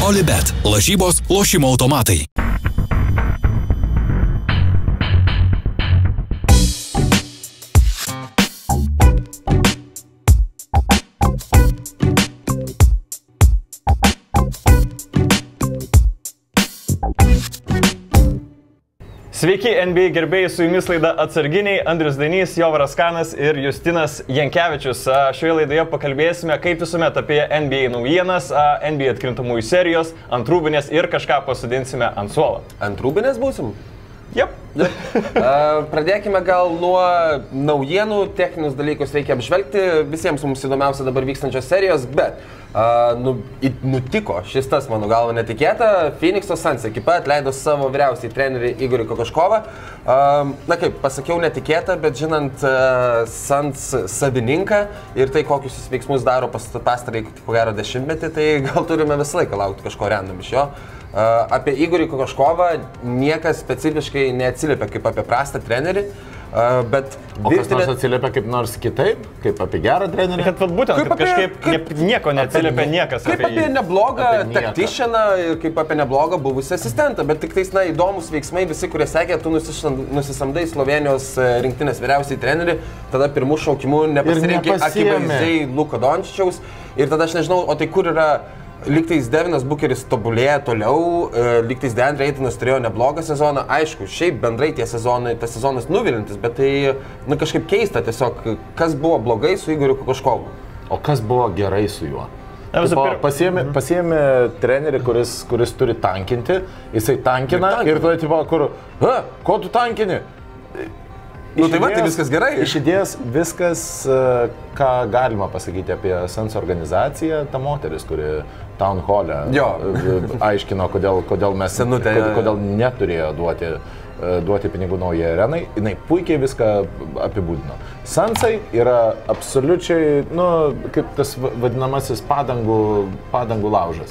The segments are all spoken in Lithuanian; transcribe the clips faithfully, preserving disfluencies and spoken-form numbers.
Olibet. Lažybos, lošimo automatai. Sveiki, N B A gerbėjai, su jumis laida Atsarginiai, Andrius Dainys, Jovaras Kanas ir Justinas Jankevičius. Šioje laidoje pakalbėsime, kaip visuomet, apie N B A naujienas, N B A atkrintamųjų serijos, ant rūbinės ir kažką pasodinsime ant suolo. Ant rūbinės būsim? Jep. Pradėkime gal nuo naujienų, techninius dalykus reikia apžvelgti, visiems mums įdomiausia dabar vykstančios serijos, bet uh, nu, nutiko šis tas, mano galva, netikėta. Phoenix'o Suns ekipa atleido savo vyriausiai trenerį Igorį Kokoškovą. Uh, na kaip, pasakiau netikėta, bet žinant uh, Suns savininką ir tai, kokius jis veiksmus daro pastarai, ko gero, dešimtmetį, tai gal turime visą laiką laukti kažko random iš jo. Uh, apie Igorį Kokoškovą niekas specifiškai neatsiliepia kaip apie prastą trenerį, uh, bet... O kas nors atsiliepia kaip nors kitaip, kaip apie gerą trenerį? Kad vat, būtent, kaip apie, kažkaip kaip, ne, nieko neatsiliepia apie, niekas kaip apie jį. Kaip apie neblogą taktišeną ir kaip apie neblogą buvusį asistentą, bet tik tais, na, įdomus veiksmai, visi, kurie sekė, tu nusisamdai Slovenijos rinktinės vyriausiai trenerį, tada pirmų šaukimų nepasirinkė akivaizdžiai Luko Dončičiaus ir tada aš nežinau, o tai kur yra... Lygtais Devinas Bukeris tobulėja toliau, lygtais DeAndre Aytonas turėjo neblogą sezoną, aišku, šiaip bendrai tie sezonai, tas sezonas nuvilintis, bet tai nu, kažkaip keista tiesiog, kas buvo blogai su Igoriu Kokoškovu. O kas buvo gerai su juo? Pasiėmė, pasiėmė trenerį, kuris, kuris turi tankinti, jisai tankina ir, ir tada tipo, kur, ko tu tankini? Nu, tai va, tai viskas gerai. Iš idėjos viskas, ką galima pasakyti apie Suns organizaciją, ta moteris, kuri Town Hall'e aiškino, kodėl, kodėl mes Senutė, kodėl, kodėl neturėjo duoti, duoti pinigų naujai arenai, jinai puikiai viską apibūdino. Sunsai yra absoliučiai, nu, kaip tas vadinamasis padangų, padangų laužas.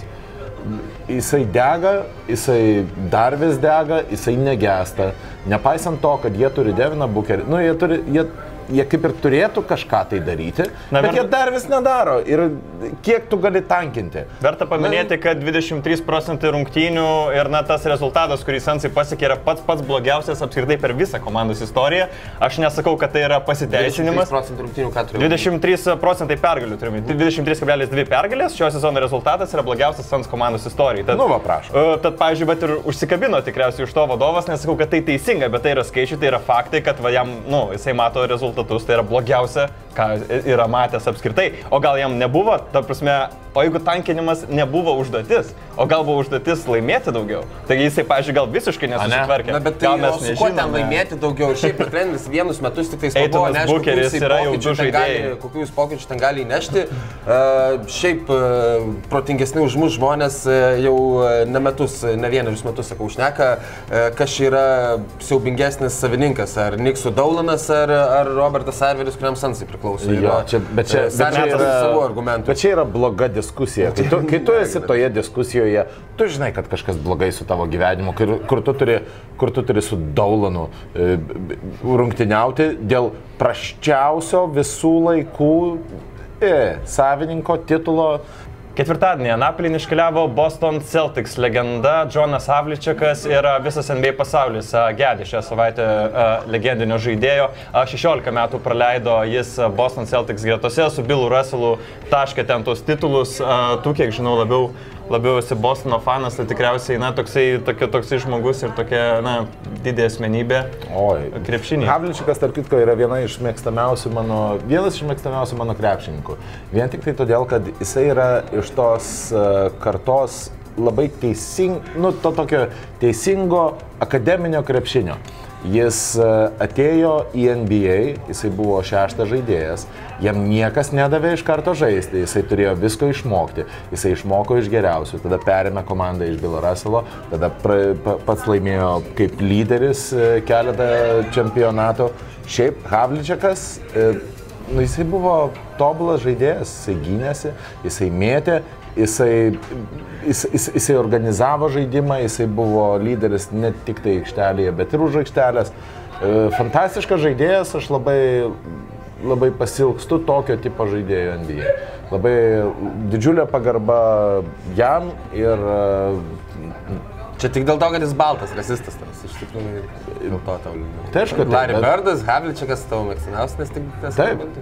Jisai dega, jisai dar vis dega, jisai negesta. Nepaisant to, kad jie turi Deviną Bukerį, nu, jie, turi, jie, jie kaip ir turėtų kažką tai daryti, na, bet verta, jie dar vis nedaro. Ir kiek tu gali tankinti? Verta paminėti, na, kad dvidešimt trys procentai rungtynių ir na, tas rezultatas, kurį Sunsai pasiekė, yra pats pats blogiausias apskritai per visą komandos istoriją. Aš nesakau, kad tai yra pasiteisinimas. dvidešimt trys procentai pergalių turime. dvidešimt trys kablelis dvi pergalės. Šio sezono rezultatas yra blogiausias Suns komandos istorijai. Tad, nu, va, prašau. Uh, tad, pavyzdžiui, bet ir užsikabino tikriausiai už to vadovas, nesakau, kad tai teisinga, bet tai yra skaičiai, tai yra faktai, kad va, jam, nu, jisai mato rezultatus, tai yra blogiausia, ką yra matęs apskritai. O gal jam nebuvo, ta prasme, o jeigu tankinimas nebuvo užduotis, o gal buvo užduotis laimėti daugiau, taigi jisai, pavyzdžiui, gal visiškai nesusitvarkė. Na, bet tai gal su kuo ten laimėti daugiau? Šiaip treneris vienus metus tik tais kalbėjo, neaišku, kokius pokyčius ten gali įnešti. Uh, šiaip uh, protingesni už mus žmonės uh, jau ne metus, ne vienerius metus, sakau, šneka, uh, kas yra siaubingesnis savininkas, ar Niksų Daulanas, ar, ar Robertas Sarveris, kuriam Sunsai priklauso. Jo, čia, bet, čia, bet, čia yra, bet čia yra bloga diskusija. Kai tu, kai tu esi toje diskusijoje, tu žinai, kad kažkas blogai su tavo gyvenimu, kur, kur, tu, turi, kur tu turi su Daulanu e, rungtyniauti dėl prasčiausio visų laikų e, savininko titulo. Ketvirtadienį Anapilin iškeliavo Boston Celtics legenda Džonas Havličekas ir visas N B A pasaulis gedi šią savaitę legendinio žaidėjo. šešiolika metų praleido jis Boston Celtics gretose, su Billu Russellu taškė ten tos titulus. Tu, kiek žinau, labiau, labiau esi Bostono fanas, tai tikriausiai, na, toksai, tokia, toksai žmogus ir tokia, na, didė asmenybė krepšinį. Havličekas, tarp kitko, yra viena iš mėgstamiausių mano, vienas iš mėgstamiausių mano krepšininkų. Vien tik tai todėl, kad jisai yra iš tos uh, kartos labai teising, nu, to tokio teisingo akademinio krepšinio. Jis uh, atėjo į N B A, jisai buvo šeštas žaidėjas, jam niekas nedavė iš karto žaisti, jisai turėjo visko išmokti, jisai išmoko iš geriausių, tada perėmė komandą iš Billo Russello, tada pra, pa, pats laimėjo kaip lyderis uh, keletą čempionatų. Šiaip Havličekas, uh, nu, jisai buvo tobulas žaidėjas, jisai gynėsi, jisai mėtė, jisai, jis, jis, jisai organizavo žaidimą, jisai buvo lyderis ne tik tai aikštelėje, bet ir už aikštelės. Fantastiškas žaidėjas, aš labai, labai pasilgstu tokio tipo žaidėjų N B A. Labai didžiulė pagarba jam ir... Čia tik dėl to, kad jis baltas, rasistas tas, iš tikrųjų, dėl to tau. Tai aišku, Larry Birdas, Havličikas tavo mėgstamiausias, nes tik tas...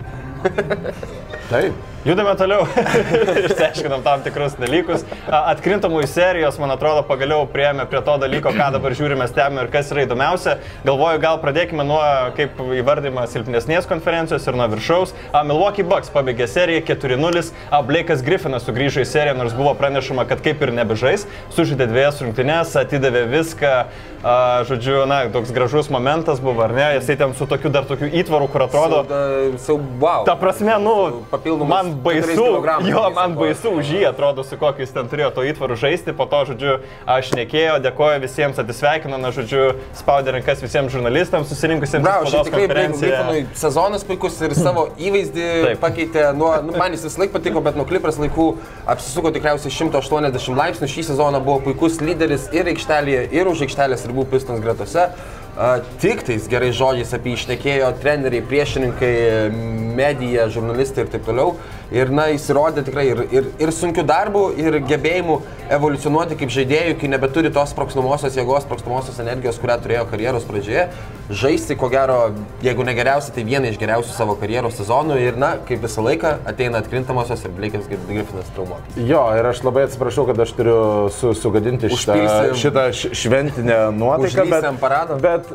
Taip. Taip. Judame toliau, išsiaiškinam tam tikrus dalykus. Atkrintamųjų serijos, man atrodo, pagaliau priėjome prie to dalyko, ką dabar žiūrime, stebime ir kas yra įdomiausia. Galvoju, gal pradėkime nuo, kaip įvardyma, silpnesnės konferencijos ir nuo viršaus. Milwaukee Bucks pabaigė seriją keturi nulis. Blake'as Griffinas sugrįžo į seriją, nors buvo pranešama, kad kaip ir nebežais. Sužaidė dviejas rungtynes, atidavė viską. A, žodžiu, na, toks gražus momentas buvo, ar ne? Jisai ten su tokiu dar tokiu įtvaru, kur atrodo... So, so, wow. Ta prasme, nu, man baisu, jo, man baisu už jį, atrodo, su kokiu jis ten turėjo to įtvaru žaisti. Po to, žodžiu, aš nekėjau, dėkoju visiems, atsisveikinu, na, žodžiu, spaudė rankas visiems žurnalistams, susirinkusiems į spaudos konferenciją. Sezonas puikus ir savo įvaizdį Taip. pakeitė, nuo, nu, man jis vis laik patiko, bet nuo Clippers laikų apsisuko tikriausiai šimtas aštuoniasdešimt laipsnių. Šį sezoną buvo puikus lyderis ir aikštelėje, ir už aikštelės ribų Pistons gretose. Uh, tik tais gerais žodžiais apie išnekėjo treneriai, priešininkai, medija, žurnalistai ir taip toliau. Ir, na, jis įrodė tikrai ir, ir, ir sunkių darbų, ir gebėjimų evoliucionuoti kaip žaidėjų, kai nebeturi tos sprogstamosios jėgos, sprogstamosios energijos, kurią turėjo karjeros pradžioje. Žaisti, ko gero, jeigu ne geriausia, tai vieną iš geriausių savo karjeros sezonų. Ir, na, kaip visą laiką ateina atkrintamosios ir Blake'as Griffinas traumuotas. Jo, ir aš labai atsiprašau, kad aš turiu su, sugadinti šitą, šitą šventinę nuotaiką. Bet, bet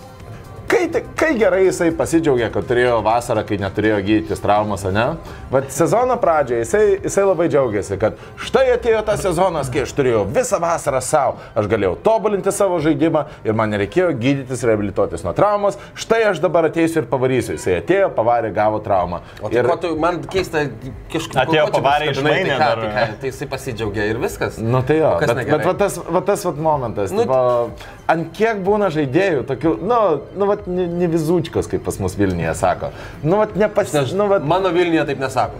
kai, kai gerai jisai pasidžiaugė, kad turėjo vasarą, kai neturėjo gydytis traumas, ne? Bet sezono pradžioje jisai, jisai labai džiaugiasi, kad štai atėjo tas sezonas, kai aš turėjau visą vasarą savo, aš galėjau tobulinti savo žaidimą ir man nereikėjo gydytis, reabilituotis nuo traumos, štai aš dabar ateisiu ir pavarysiu. Jisai atėjo, pavarė, gavo traumą. O tai ir... ko tu, man keista, kažkaip... Atėjo, pavarė, išmainė dar. Tai, tai, tai jisai pasidžiaugė ir viskas. Nu tai jo, bet, negerai? bet va tas, va tas va momentas, nu, tipo, ant kiek būna žaidėjų, tokių, nu, nu, va, ne, ne vizučkos, kaip pas mus Vilniuje sako. Nu, va, nepas... Nu, va... Mano Vilniuje taip nesako.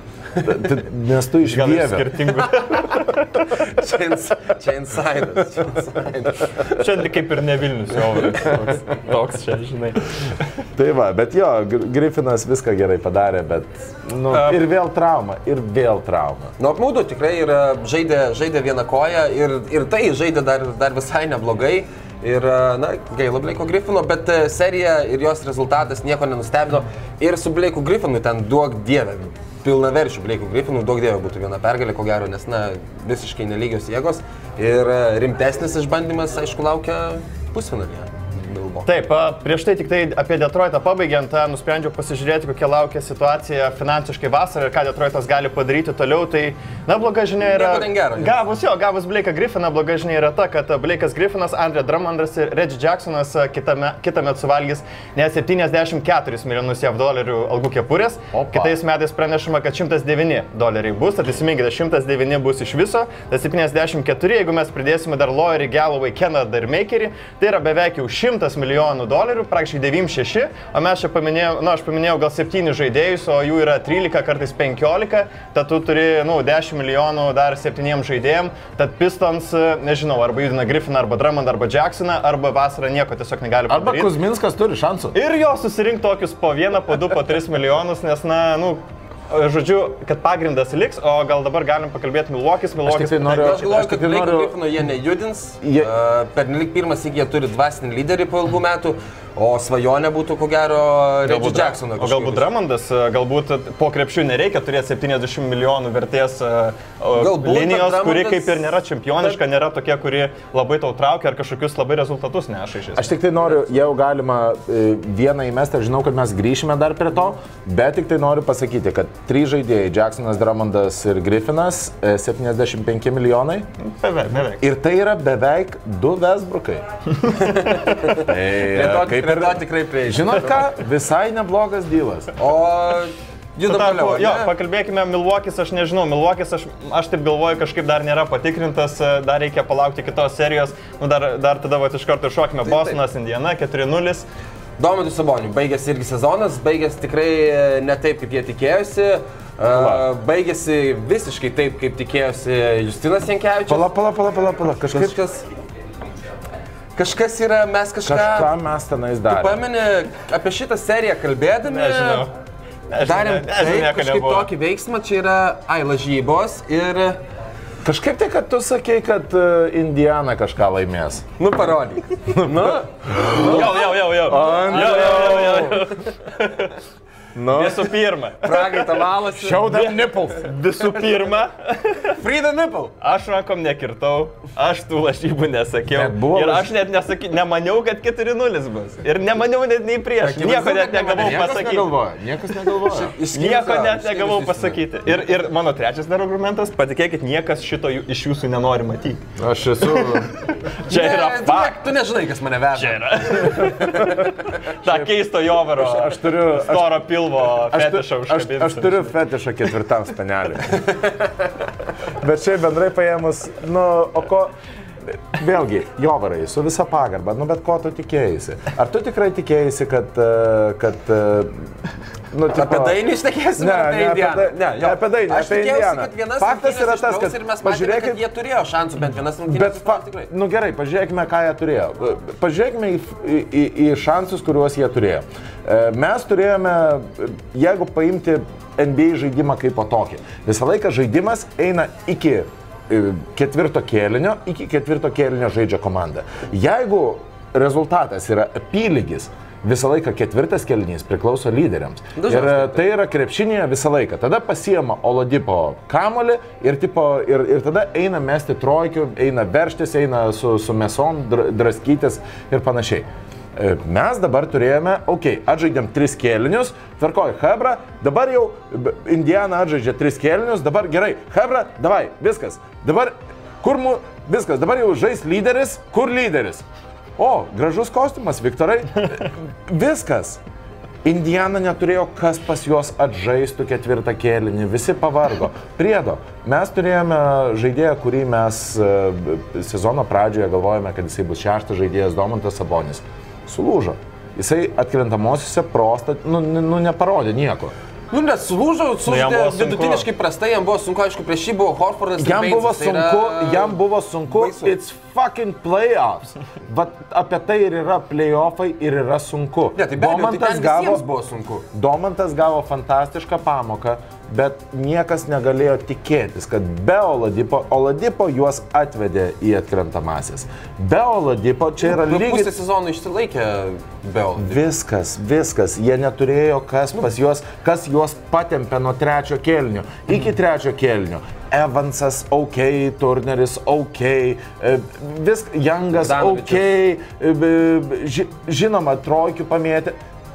Nes tu iš Vievio. Skirtingų. Čia insidas. Čia kaip ir ne Vilnius, jau toks, toks čia, žinai. Tai va, bet jo, Griffinas viską gerai padarė, bet nu, ir vėl trauma, ir vėl trauma. Nu, apmaudu, tikrai ir žaidė, žaidė vieną koją ir, ir tai žaidė dar, dar visai neblogai. Ir, na, gaila Blake'o Griffino, bet serija ir jos rezultatas nieko nenustebino. Ir su Blake'u Griffinu ten duok dievę, pilnaverčių Blake'u Griffinu, duok dievę būtų viena pergalė, ko gero, nes, na, visiškai nelygios jėgos. Ir rimtesnis išbandymas, aišku, laukia pusfinalyje. Taip, prieš tai tik tai apie Detroitą pabaigiant, nusprendžiau pasižiūrėti, kokia laukia situacija finansiškai vasarą ir ką Detroitas gali padaryti toliau. Tai, na, bloga žinia yra... Gero, gavus jo, gavus Blake'ą Griffiną, bloga žinia yra ta, kad Blake'as Griffinas, Andre Drummondas ir Reggie Jacksonas kitame, kitąmet suvalgys net septyniasdešimt keturis milijonus jav dolerių algų kepurės. Opa. Kitais metais pranešama, kad šimtas devyni doleriai bus, tad įsiminkite, šimtas devyni bus iš viso, tai septyniasdešimt keturi, jeigu mes pridėsime dar Lowry, Galloway, Kennard ir Makerį, tai yra beveik jau šimtas milijonų dolerių, praktiškai devyniasdešimt šeši, o mes čia paminėjau, na, aš paminėjau gal septynis žaidėjus, o jų yra trylika, kartais penkiolika, tad tu turi, nu, dešimt milijonų dar septyniems žaidėjams, tad Pistons, nežinau, arba judina Griffiną, arba Drummondą, arba Jacksoną, arba vasarą nieko tiesiog negali padaryti. Arba Kuzminskas turi šansų. Ir jo susirinkti tokius po vieną, po du, po tris milijonus, nes, na, nu, žodžiu, kad pagrindas liks, o gal dabar galim pakalbėti Milwaukee's. Aš tik tai noriu... Aš galvoju, kad Blake'o Griffino jie nejudins. Jie... Uh, Pernelik pirmas, jie turi dvasinį lyderį po ilgų metų. O svajonė būtų, ko gero, Reggie Jacksoną. O galbūt Drummondas, galbūt po krepšių nereikia turėti septyniasdešimt milijonų vertės galbūt, linijos, kuri kaip ir nėra čempioniška, bet... nėra tokia, kuri labai tau traukia ar kažkokius labai rezultatus neša iš esmės. Aš tik tai noriu, jau galima vieną įmesti, aš žinau, kad mes grįšime dar prie to, bet tik tai noriu pasakyti, kad trys žaidėjai, Jacksonas, Drummondas ir Griffinas, septyniasdešimt penki milijonai. Beveik, beveik. Ir tai yra beveik du Westbrookai. Tai, kaip ir tikrai prie. Žinot ką? Visai neblogas dylas. O judam toliau. Jo, pakalbėkime Milwaukee's, aš nežinau, Milwaukee's, aš, aš taip galvoju, kažkaip dar nėra patikrintas, dar reikia palaukti kitos serijos, nu, dar, dar tada va, iš karto iššokime Bostonas, Indiana, keturi nulis. Domantas Saboniui baigėsi irgi sezonas, baigėsi tikrai ne taip, kaip jie tikėjosi. Uh, baigėsi visiškai taip, kaip tikėjosi Justinas Jankevičius. Pala, pala, pala, pala, pala. Kažkaip... Kažkas... Kažkas yra, mes kažką... Kažką mes tenais darėme. Tu pameni, apie šitą seriją kalbėdami... Nežinau. darėm taip, kažkaip tokį veiksmą, čia yra, ai, lažybos ir... Kažkaip tai, kad tu sakei, kad uh, Indiana kažką laimės. Nu, parodyk. Nu, Jau, jau, jau, jau. Jau, jau, jau, jau. Nu, Visų pirma. Pragaita valosi. show them nipples. Visų pirma. Frida nipple. Aš rankom nekirtau, aš tų lažybų nesakiau. Bet buvo Ir laž- aš net nesakiau, nemaniau, kad keturi nulis bus. Ir nemaniau net nei prieš. Akivaizdu, Nieko kad net negavau nemanei. Niekas pasakyti. negalvoja, niekas negalvoja. Nieko net negavau pasakyti. Ir, ir mano trečias dar argumentas, patikėkit, niekas šito jų- iš jūsų nenori matyti. Aš esu... Čia yra Ne, tu, ne, fakt. tu nežinai, kas mane veža. Čia yra. Ta keisto jovaro. Aš turiu... Aš, Storo pilvo aš, tu- fetišą aš, užkabinti. aš turiu fetišą ketvirtam speneliui. Bet šiaip bendrai paėmus, nu, o ko... Vėlgi, jovarai, su visa pagarba, nu bet ko tu tikėjaisi? Ar tu tikrai tikėjaisi, kad... e, kad e, nu, tipo, Apie dainį išnekėsim, Ne, ar apie ne apie Indianą? dai- ne, apie dainį, Aš apie tikėjausi, Indianą. kad vienas Faktas rungtynes yra tas, ištrauks kad ir mes matėme, pažiūrėkit- kad jie turėjo šansų, bent vienas Bet, rungtynės fa, ištrauks tikrai. nu gerai, pažiūrėkime, ką jie turėjo. Pažiūrėkime į, į, į šansus, kuriuos jie turėjo. E, Mes turėjome, jeigu paimti N B A žaidimą kaip po tokį, visą laiką žaidimas eina iki e, ketvirto kėlinio, iki ketvirto kėlinio žaidžia komanda. Jeigu rezultatas yra apylygis, visą laiką ketvirtas kėlinys priklauso lyderiams. Dažniausiai Ir e, taip. tai yra krepšinėje visą laiką. Tada pasiema Oladipo kamolį ir, tipo, ir, ir tada eina mesti trojkių, eina verštis, eina su, su mesom, dr- draskytis ir panašiai. E, Mes dabar turėjome, okei, okay, atžaidėm tris kėlinius, tvarkoj, Hebra, dabar jau b- Indiana atžaidžia tris kėlinius, dabar gerai, Hebra, davai, viskas, dabar, kur mu, viskas, dabar jau žais lyderis, kur lyderis? O, gražus kostiumas, Viktorai, viskas. Indiana neturėjo, kas pas juos atžaistų ketvirtą kėlinį, visi pavargo. Priedo, mes turėjome žaidėją, kurį mes e, sezono pradžioje galvojame, kad jisai bus šeštas žaidėjas, Domantas Sabonis. Sulūžo. Jisai atkrintamosiuose prosta, nu, nu neparodė nieko. Nu, nes sulūžo, Nu, jam sulūžo buvo sunku. vidutiniškai prastai, jam buvo sunku, aišku, prieš jį buvo Horfordas ir Jam buvo Bainsas, tai sunku, yra jam buvo sunku, baisu. it's fucking playoffs. Vat apie tai ir yra playoffai ir yra sunku. Ne, tai be abejo, tai ten visiems buvo sunku. Domantas gavo fantastišką pamoką, bet niekas negalėjo tikėtis, kad be Oladipo, Oladipo juos atvedė į atkrentamasis. Be Oladipo čia yra Nu, lygiai... pusę sezono išsilaikė Bell. Viskas, viskas. Jie neturėjo, kas pas juos, kas juos patempė nuo trečio kėlinio iki trečio kėlinio. Evansas, ok, Turneris, ok, e, vis, Youngas, ok, e, b- ži, žinoma, trojkių pamėtė.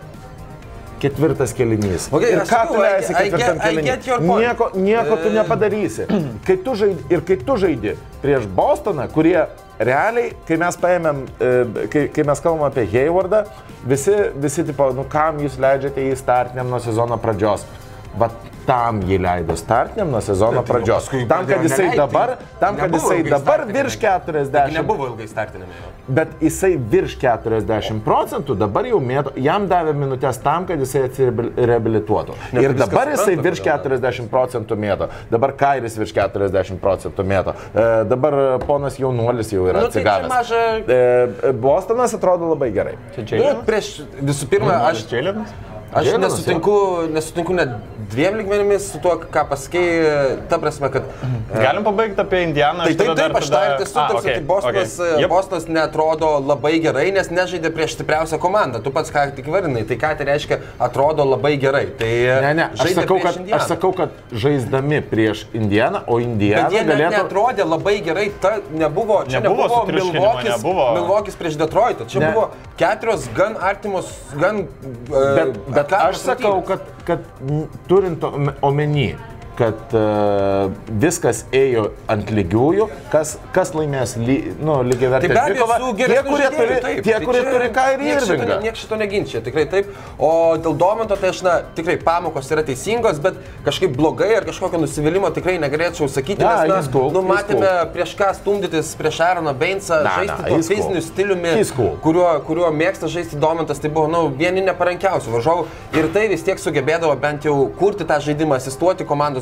Ketvirtas kėlinys. Okay, Ir aš ką sakau, tu I leisi get- I ketvirtam get- I kėlinį? get your point. Nieko, nieko tu nepadarysi. Kai tu žaidi, ir kai tu žaidi prieš Bostoną, kurie realiai, kai mes paėmėm, e, kai, kai mes kalbam apie Haywardą, visi, visi tipo, nu kam jūs leidžiate jį startiniam nuo sezono pradžios? Vat tam jį leido startiniam nuo sezono pradžios. paskui Tam, kad pradėjo jisai neleisti. dabar, tam, kad Nebuvo jisai ilgai dabar startiniame. virš keturiasdešimt. Nebuvo ilgai startinami. Bet jisai virš keturiasdešimt procentų dabar jau mėto, jam davė minutės tam, kad jisai atsireabilituotų. Ne, Ir tai viskas dabar jisai supranta, virš kodėl. keturiasdešimt procentų mėto. Dabar Kairis virš keturiasdešimt procentų mėto. E, dabar ponas jaunuolis jau yra Nu, tai čia atsigavęs. maža- E, Bostonas atrodo labai gerai. Nu, prieš visų pirma, aš... Čėlinas? Aš Jėlenas, nesutinku, nesutinku net dviem lygmenimis su tuo, ką pasakėjai, ta prasme, kad... Galim pabaigti apie Indianą. Tai aš taip, tada taip, dar aš tą tada- ir esu, A, tarsi, okay, tai Bostonas, okay. okay. Yep. Bostonas netrodo labai gerai, nes nežaidė prieš stipriausią komandą. Tu pats ką tik varinai, tai ką tai reiškia, atrodo labai gerai. Tai Ne, ne, aš žaidė sakau, prieš kad, Indianą. aš sakau, kad žaisdami prieš Indianą, o Indiana Bet jie net galėtų... neatrodė labai gerai, ta nebuvo, čia Nebuvo nebuvo sutriuškinimo, Milvokis, nebuvo. Milvokis prieš Detroitą, čia Ne. buvo keturios gan artimos, gan... Bet, bet aš sakau, kad, kad n- turint ome- omeny, kad uh, viskas ėjo ant lygiųjų, kas, kas laimės ly, nu, lygiai Tai vertę be abejo, dvikovą, su tie, geresniu kurie žaidėju, turi, taip. tie, Tai kurie čia turi Kairį nieks šito ne- Irvingą. Niekas šito neginčia, tikrai taip. O dėl Domanto, tai aš, na, tikrai pamokos yra teisingos, bet kažkaip blogai ar kažkokio nusivylimo tikrai negalėčiau sakyti, Ne, nes, na, he's cool, nu, he's matėme prieš ką stumdytis, prieš Aaroną Bainsą, Na, žaisti na, tuo he's cool. fiziniu stiliumi, He's cool. kuriuo, kuriuo mėgsta žaisti Domantas, tai buvo, nu, vieni neparankiausių varžovų ir tai vis tiek sugebėdavo bent jau kurti tą žaidimą, asistuoti komandos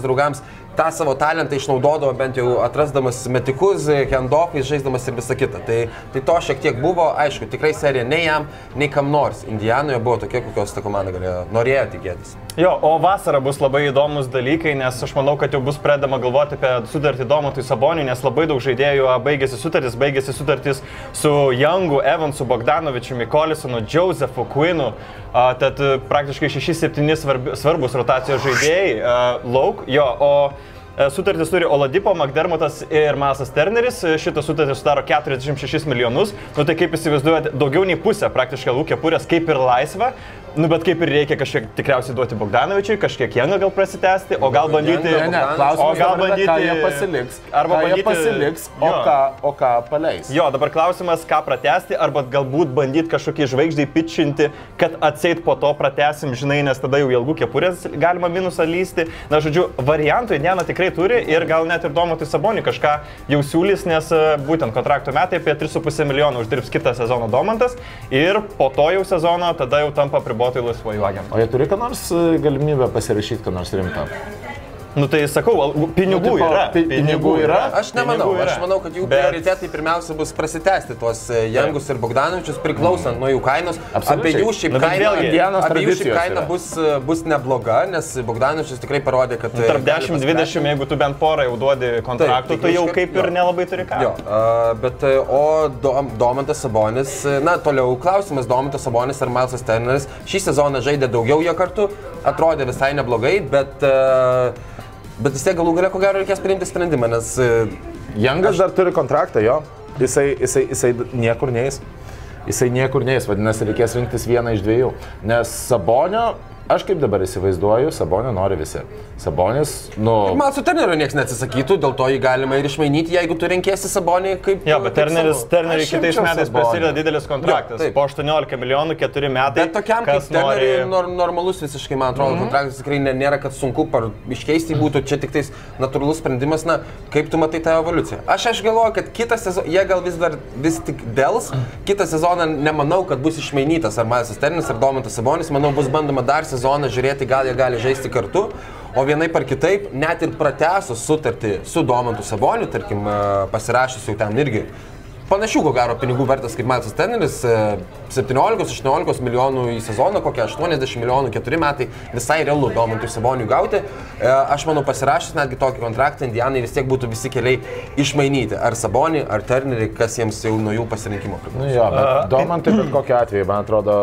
draugams, tą savo talentą išnaudodavo, bent jau atrasdamas metikus, handoffais, žaisdamas ir visą kitą. Tai, tai to šiek tiek buvo, aišku, tikrai serija nei jam, nei kam nors. Indianoje buvo tokia, kokios ta komanda galėjo, norėjo tikėtis. Jo, o vasara bus labai įdomus dalykai, nes aš manau, kad jau bus pradedama galvoti apie sutartį Domantui Saboniui, nes labai daug žaidėjų baigėsi sutartis, baigėsi sutartis su Youngu, Evansu, Bogdanovičiu, Mikolisonu, Josephu, Quinu, a, tad praktiškai šeši septyni svarbus rotacijos žaidėjai a, lauk, jo, o sutartis turi Oladipo, McDermottas ir Milesas Turneris. Šitą sutartį sudaro keturiasdešimt šešis milijonus. Nu tai kaip įsivaizduojate, daugiau nei pusę praktiškai Lūkė Purės kaip ir laisva. Nu bet kaip ir reikia kažkiek tikriausiai duoti Bogdanovičiui, kažkiek Jangą gal prasitęsti, o gal bandyti... Ne, ne, klausimas, o gal bandyti... ką jie pasiliks, arba ką bandyti... jie pasiliks, o ką, o ką paleis. Jo, dabar klausimas, ką pratęsti, arba galbūt bandyti kažkokį žvaigždį pitchinti, kad atseit po to pratęsim, žinai, nes tada jau ilgų kepurės galima minusą lysti. Na, žodžiu, variantų Indiana tikrai turi ir gal net ir Domantui Saboniui kažką jau siūlys, nes būtent kontrakto metai apie tris su puse milijono uždirbs kitą sezoną Domantas ir po to jau sezono tada jau tampa pribotai laisvojų agentų. O jie turi ką nors galimybę pasirašyti, ką nors rimtą? Nu tai sakau, pinigų nu, tipo, yra. Pinigų yra? Aš nemanau, aš manau, kad jų bet... prioritetai pirmiausia bus prasitęsti tuos Jangus ir Bogdanovičius, priklausant mm. nuo jų kainos. Abiejų šiaip kaina, abiejų šiaip kaina bus, bus nebloga, nes Bogdanovičius tikrai parodė, kad... Nu, tarp dešimt dvidešimt, jeigu tu bent porą jau duodi kontraktų, tai jau kaip ir jo. Nelabai turi ką. Jo, uh, bet o Dom, Domantas Sabonis, na toliau klausimas, Domantas Sabonis ar Milesas Turneris šį sezoną žaidė daugiau jie kartu, atrodė visai neblogai, bet... Uh, Bet vis tiek galų gale, ko gero, reikės priimti sprendimą, nes... Jangas aš... dar turi kontraktą, jo. Jisai, jisai, jisai niekur neis. Jisai niekur neis, vadinasi, reikės rinktis vieną iš dviejų. Nes Sabonio, aš kaip dabar įsivaizduoju, Sabonio nori visi. Sabonis, nu... Milesų Turnerio niekas neatsisakytų, dėl to jį galima ir išmainyti, jeigu tu renkėsi Sabonį kaip... Jo, bet Turneris, Turnerį kitais metais prasideda didelis kontraktas. Jo, po aštuoniolika milijonų, keturi metai. Bet tokiam kaip Turnerį nori... normalus visiškai, man atrodo, mm-hmm. kontraktas tikrai nėra, kad sunku par iškeisti būtų, čia tik tais natūralus sprendimas, na, kaip tu matai tą evoliuciją. Aš aš galvoju, kad kitą sezoną, jie gal vis dar vis tik dėls, kitą sezoną nemanau, kad bus išmainytas ar Milesas Turneris, ar Domantas Sabonis, manau, bus bandoma dar sezoną žiūrėti, gal jie gali žaisti kartu. O vienaip ar kitaip, net ir pratęsus sutartį su Domantu Saboniu, tarkim, pasirašęs jau ten irgi panašių, ko gero, pinigų vertas kaip Milesas Turneris, septyniolika aštuoniolika milijonų į sezoną, kokie aštuoniasdešimt milijonų keturi metai, visai realu Domantui Saboniui gauti. Aš manau, pasirašęs netgi tokį kontraktą, Indianai vis tiek būtų visi keliai išmainyti. Ar Sabonį, ar Turnerį, kas jiems jau nuo jų pasirinkimo priklauso. Nu jo, bet Domantui bet kokiu atveju, man atrodo...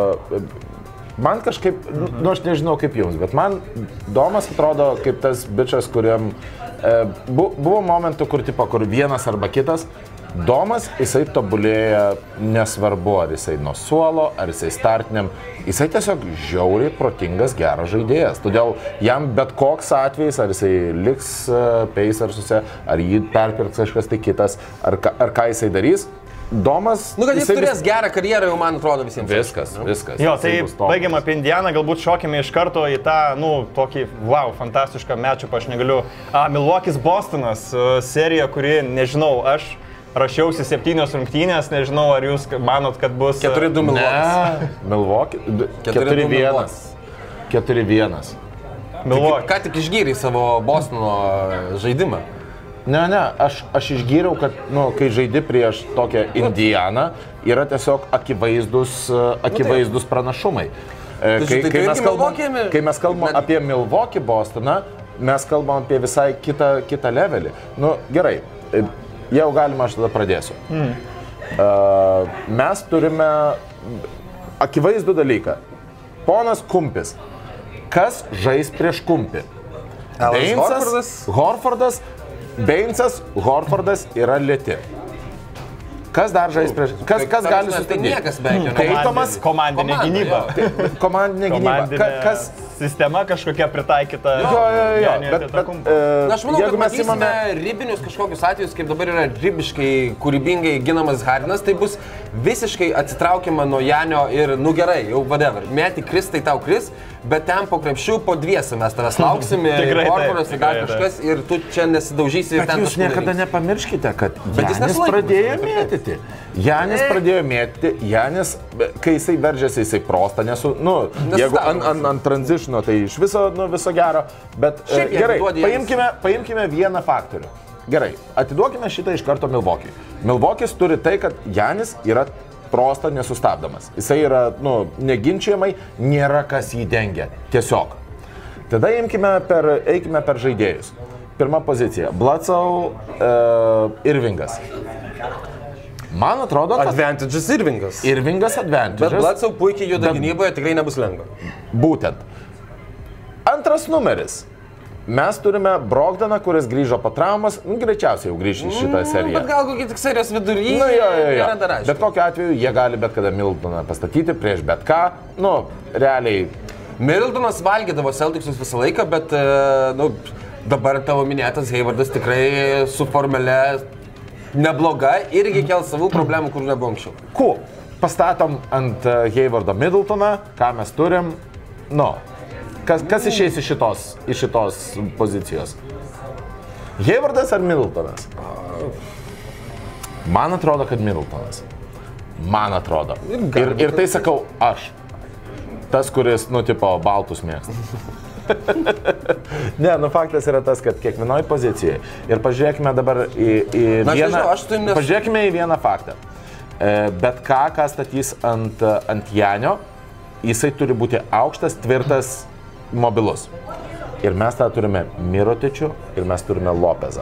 Man kažkaip, nu aš nežinau kaip jums, bet man Domas atrodo kaip tas bičas, kuriam e, bu, buvo momentų, kur tipo, kur vienas arba kitas. Domas, jisai tobulėja nesvarbu, ar jisai nuo suolo, ar jisai startiniam. Jisai tiesiog žiauriai protingas, geras žaidėjas. Todėl jam bet koks atvejis, ar jisai liks uh, Pacersuose, ar jį perpirks kažkas tai kitas, ar, ar ką jisai darys. Domas... Nu, kad jis turės vis... gerą karjerą, jau man atrodo visiems. Viskas, viskas. Jo, tai baigiam apie Indianą, galbūt šokime iš karto į tą, nu, tokį, wow, fantastišką matchupą, aš negaliu. A, Milwaukee's Bostonas, serija, kuri, nežinau, aš rašiausi septynios rungtynės, nežinau, ar jūs manot, kad bus... keturi du Milwaukee. Milwaukee? keturi vienas. keturi vienas. Milwaukee. Ką tik išgyrei savo Bostono žaidimą? Ne, ne, aš, aš išgyriau, kad, nu, kai žaidi prieš tokią Indianą, yra tiesiog akivaizdus, akivaizdus pranašumai. Kai, kai, mes kalbam, kai mes kalbam apie Milwaukee Bostoną, mes kalbam apie visai kitą, kitą levelį. Nu, gerai, jau galima aš tada pradėsiu. Mm. Uh, mes turime akivaizdų dalyką. Ponas Kumpis. Kas žais prieš Kumpį? Beinsas, Horfordas. Beinsas, Horfordas yra lėti. Kas dar žais prieš... Kas, kas gali sustabdyti? Niekas beveik. Kaitomas komandinė gynyba. Komandinė gynyba. Kas... Sistema kažkokia pritaikyta. Jo, jo, jo. Bet, bet, Na, aš manau, kad matysime imame... ribinius kažkokius atvejus, kaip dabar yra ribiškai, kūrybingai ginamas Hardenas, tai bus visiškai atsitraukiama nuo Janio ir, nu gerai, jau whatever. Mėti kris, tai tau kris, bet ten po krepšių po dviesi mes tavęs lauksim, Korporas ir dar kažkas ir tu čia nesidaužysi. Bet jūs niekada nepamirškite, kad Janis pradėjo mėtyti. Janis pradėjo mėtyti, Janis, kai jisai veržėsi, jisai prostą, nesu, nu, jeigu ant, ant, ant transitiono, tai iš viso, nu, viso gero, bet e, gerai, paimkime, paimkime vieną faktorių. Gerai, atiduokime šitą iš karto Milwaukee. Milwaukee'is turi tai, kad Janis yra prosta nesustabdomas. Jisai yra, nu, neginčiamai, nėra kas jį dengia. Tiesiog. Tada imkime per, eikime per žaidėjus. Pirma pozicija. Bledsoe, uh, Irvingas. Man atrodo, kad... Advantage'as Irvingas. Irvingas advantage'as. Bet Bledsoe puikiai juda gynyboje, tikrai nebus lengva. Būtent. Antras numeris. Mes turime Brogdaną, kuris grįžo po traumas, nu, greičiausiai jau grįžti į šitą seriją. Bet gal kokį tik serijos vidury, nu, jo, jo, jo. Yra dar aišku. Bet kokiu atveju jie gali bet kada Middletoną pastatyti prieš bet ką, nu, realiai. Middletonas valgydavo Celticsus visą laiką, bet, nu, dabar tavo minėtas Haywardas tikrai su formele nebloga, irgi kels savų problemų, kur nebuvo anksčiau. Ku, pastatom ant Haywardo Middletoną, ką mes turim, nu. Kas, kas išeis iš šitos, iš šitos pozicijos? Haywardas ar Middletonas? Man atrodo, kad Middletonas. Man atrodo. Ir, ir tai sakau aš. Tas, kuris, nu, tipo, baltus mėgsta. Ne, nu, faktas yra tas, kad kiekvienoj pozicijai. Ir pažiūrėkime dabar į, į Na, vieną... Žinau, aš tai nes... Pažiūrėkime į vieną faktą. Bet ką, ką statys ant, ant Janio, jisai turi būti aukštas, tvirtas, mobilus. Ir mes tą turime Mirotičių ir mes turime Lopezą,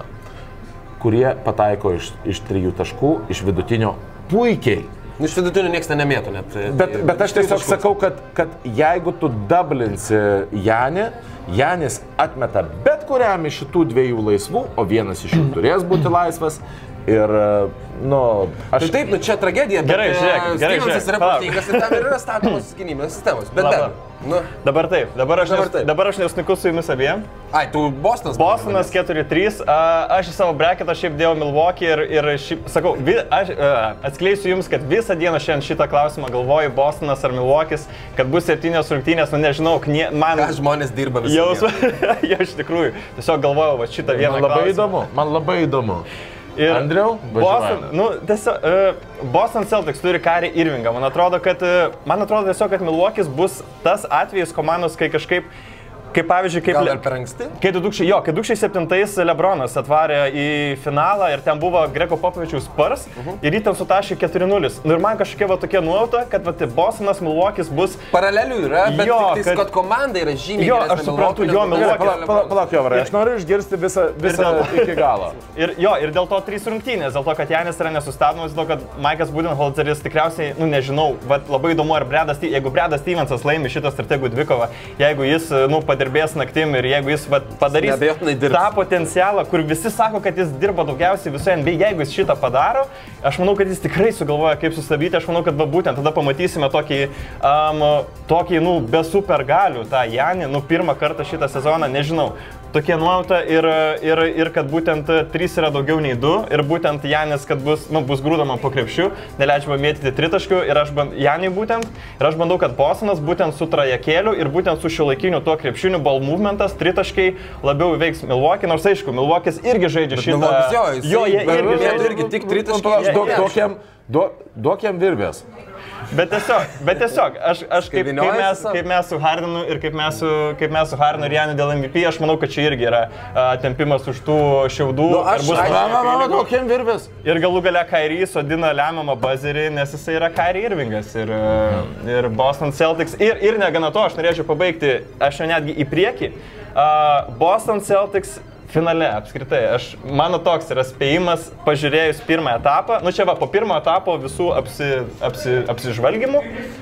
kurie pataiko iš, iš trijų taškų, iš vidutinio puikiai. Iš vidutinio niekas nemėtų net. Bet, bet aš tiesiog sakau, kad, kad jeigu tu dublinsi Janį, Janis atmeta bet kuriam iš šitų dviejų laisvų, o vienas iš jų turės būti laisvas. Ir, nu, aš... Tai taip, nu čia tragedija, bet gerai, žiūrėk, gerai, Stevensas yra protingas ir tam ir yra statomos gynybinės sistemos. Bet Laba. be, nu... Dabar taip, dabar aš, Dabar nes, taip. dabar aš nesniku su jumis abiem. Ai, tu Bostonas. Bostonas keturi trys, aš į savo bracketą šiaip dėjau Milwaukee ir, ir šiaip, sakau, vi, aš a, atskleisiu jums, kad visą dieną šiandien šitą klausimą galvoju Bostonas ar Milwaukee'is, kad bus septynios rungtynės, nu nežinau, knie, man... Ką žmonės dirba visą jausmą. Jau iš tikrųjų, tiesiog galvojau va, šitą vieną man labai klausimą. įdomu, man labai įdomu. Ir Andriau, Boston, nu, tiesiog, uh, Boston Celtics turi Kyrie Irvingą. Man atrodo, kad, uh, man atrodo tiesiog, kad Milwaukee'is bus tas atvejis komandos, kai kažkaip, kaip pavyzdžiui, kaip... Gal dar per anksti? Kai du tūkstančiai septintais Lebronas atvarė į finalą ir ten buvo Grego Popovičiaus Spurs uh-huh. ir jį ten sutašė keturi nulis. Nu ir man kažkokia va tokia nuojauta, kad va, Bostonas Milwaukee'is bus... Paralelių yra, bet jo, tik tais, kad komanda yra žymiai jo, geresnė. aš suprantu, jo, Milwaukee... Palauk, palauk, palauk, Jovarai, aš noriu išgirsti visą, visą iki galo. Ir jo, ir dėl to trys rungtynės, dėl to, kad Janis yra nesustabdomas, dėl to, kad Maikas Budenholzeris tikriausiai, nu nežinau, va, labai įdomu, ar Bredas, jeigu Bredas Stevensas laimi šitą strategų dvikovą, jeigu jis, nu, padirbės naktim ir jeigu jis va, padarys tą potencialą, kur visi sako, kad jis dirba daugiausiai visoje N B A, jeigu jis šitą padaro, aš manau, kad jis tikrai sugalvoja, kaip sustabdyti, aš manau, kad va, būtent tada pamatysime tokį, um, tokį, nu, be supergalių tą Janį, nu, pirmą kartą šitą sezoną, nežinau. Tokie nuojauta ir, ir, ir kad būtent trys yra daugiau nei du ir būtent Janis, kad bus, nu, bus grūdama po krepšių, neleidžiama mėtyti tritaškių ir aš band, Janį būtent, ir aš bandau, kad Bostonas būtent su trajakėliu ir būtent su šiuolaikiniu tuo krepšiniu ball movementas tritaškai labiau veiks Milwaukee, nors aišku, Milwaukee'is irgi žaidžia Bet šitą... Jo, jo, jie irgi žaidžia. irgi tik tritaškai. Duok jam, duok jam virbės. Bet tiesiog, bet tiesiog, aš, aš kaip, kaip, mes, kaip mes su Hardenu ir kaip mes su, kaip mes su Hardenu ir Janiu dėl M V P, aš manau, kad čia irgi yra a, tempimas už tų šiaudų. Nu, aš duok jam virbės. Ir galų gale Kyrie sodina lemiamą buzzerį, nes jisai yra Kyrie Irvingas ir, ir Boston Celtics. Ir, ir negana to, aš norėčiau pabaigti, aš jau netgi į priekį. Uh, Boston Celtics finale apskritai, aš, mano toks yra spėjimas, pažiūrėjus pirmą etapą, nu čia va, po pirmo etapo visų apsi, apsi, apsižvalgymų,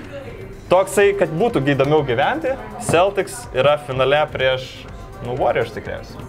toksai, kad būtų įdomiau gyventi, Celtics yra finale prieš, nu, Warriors tikriausiai.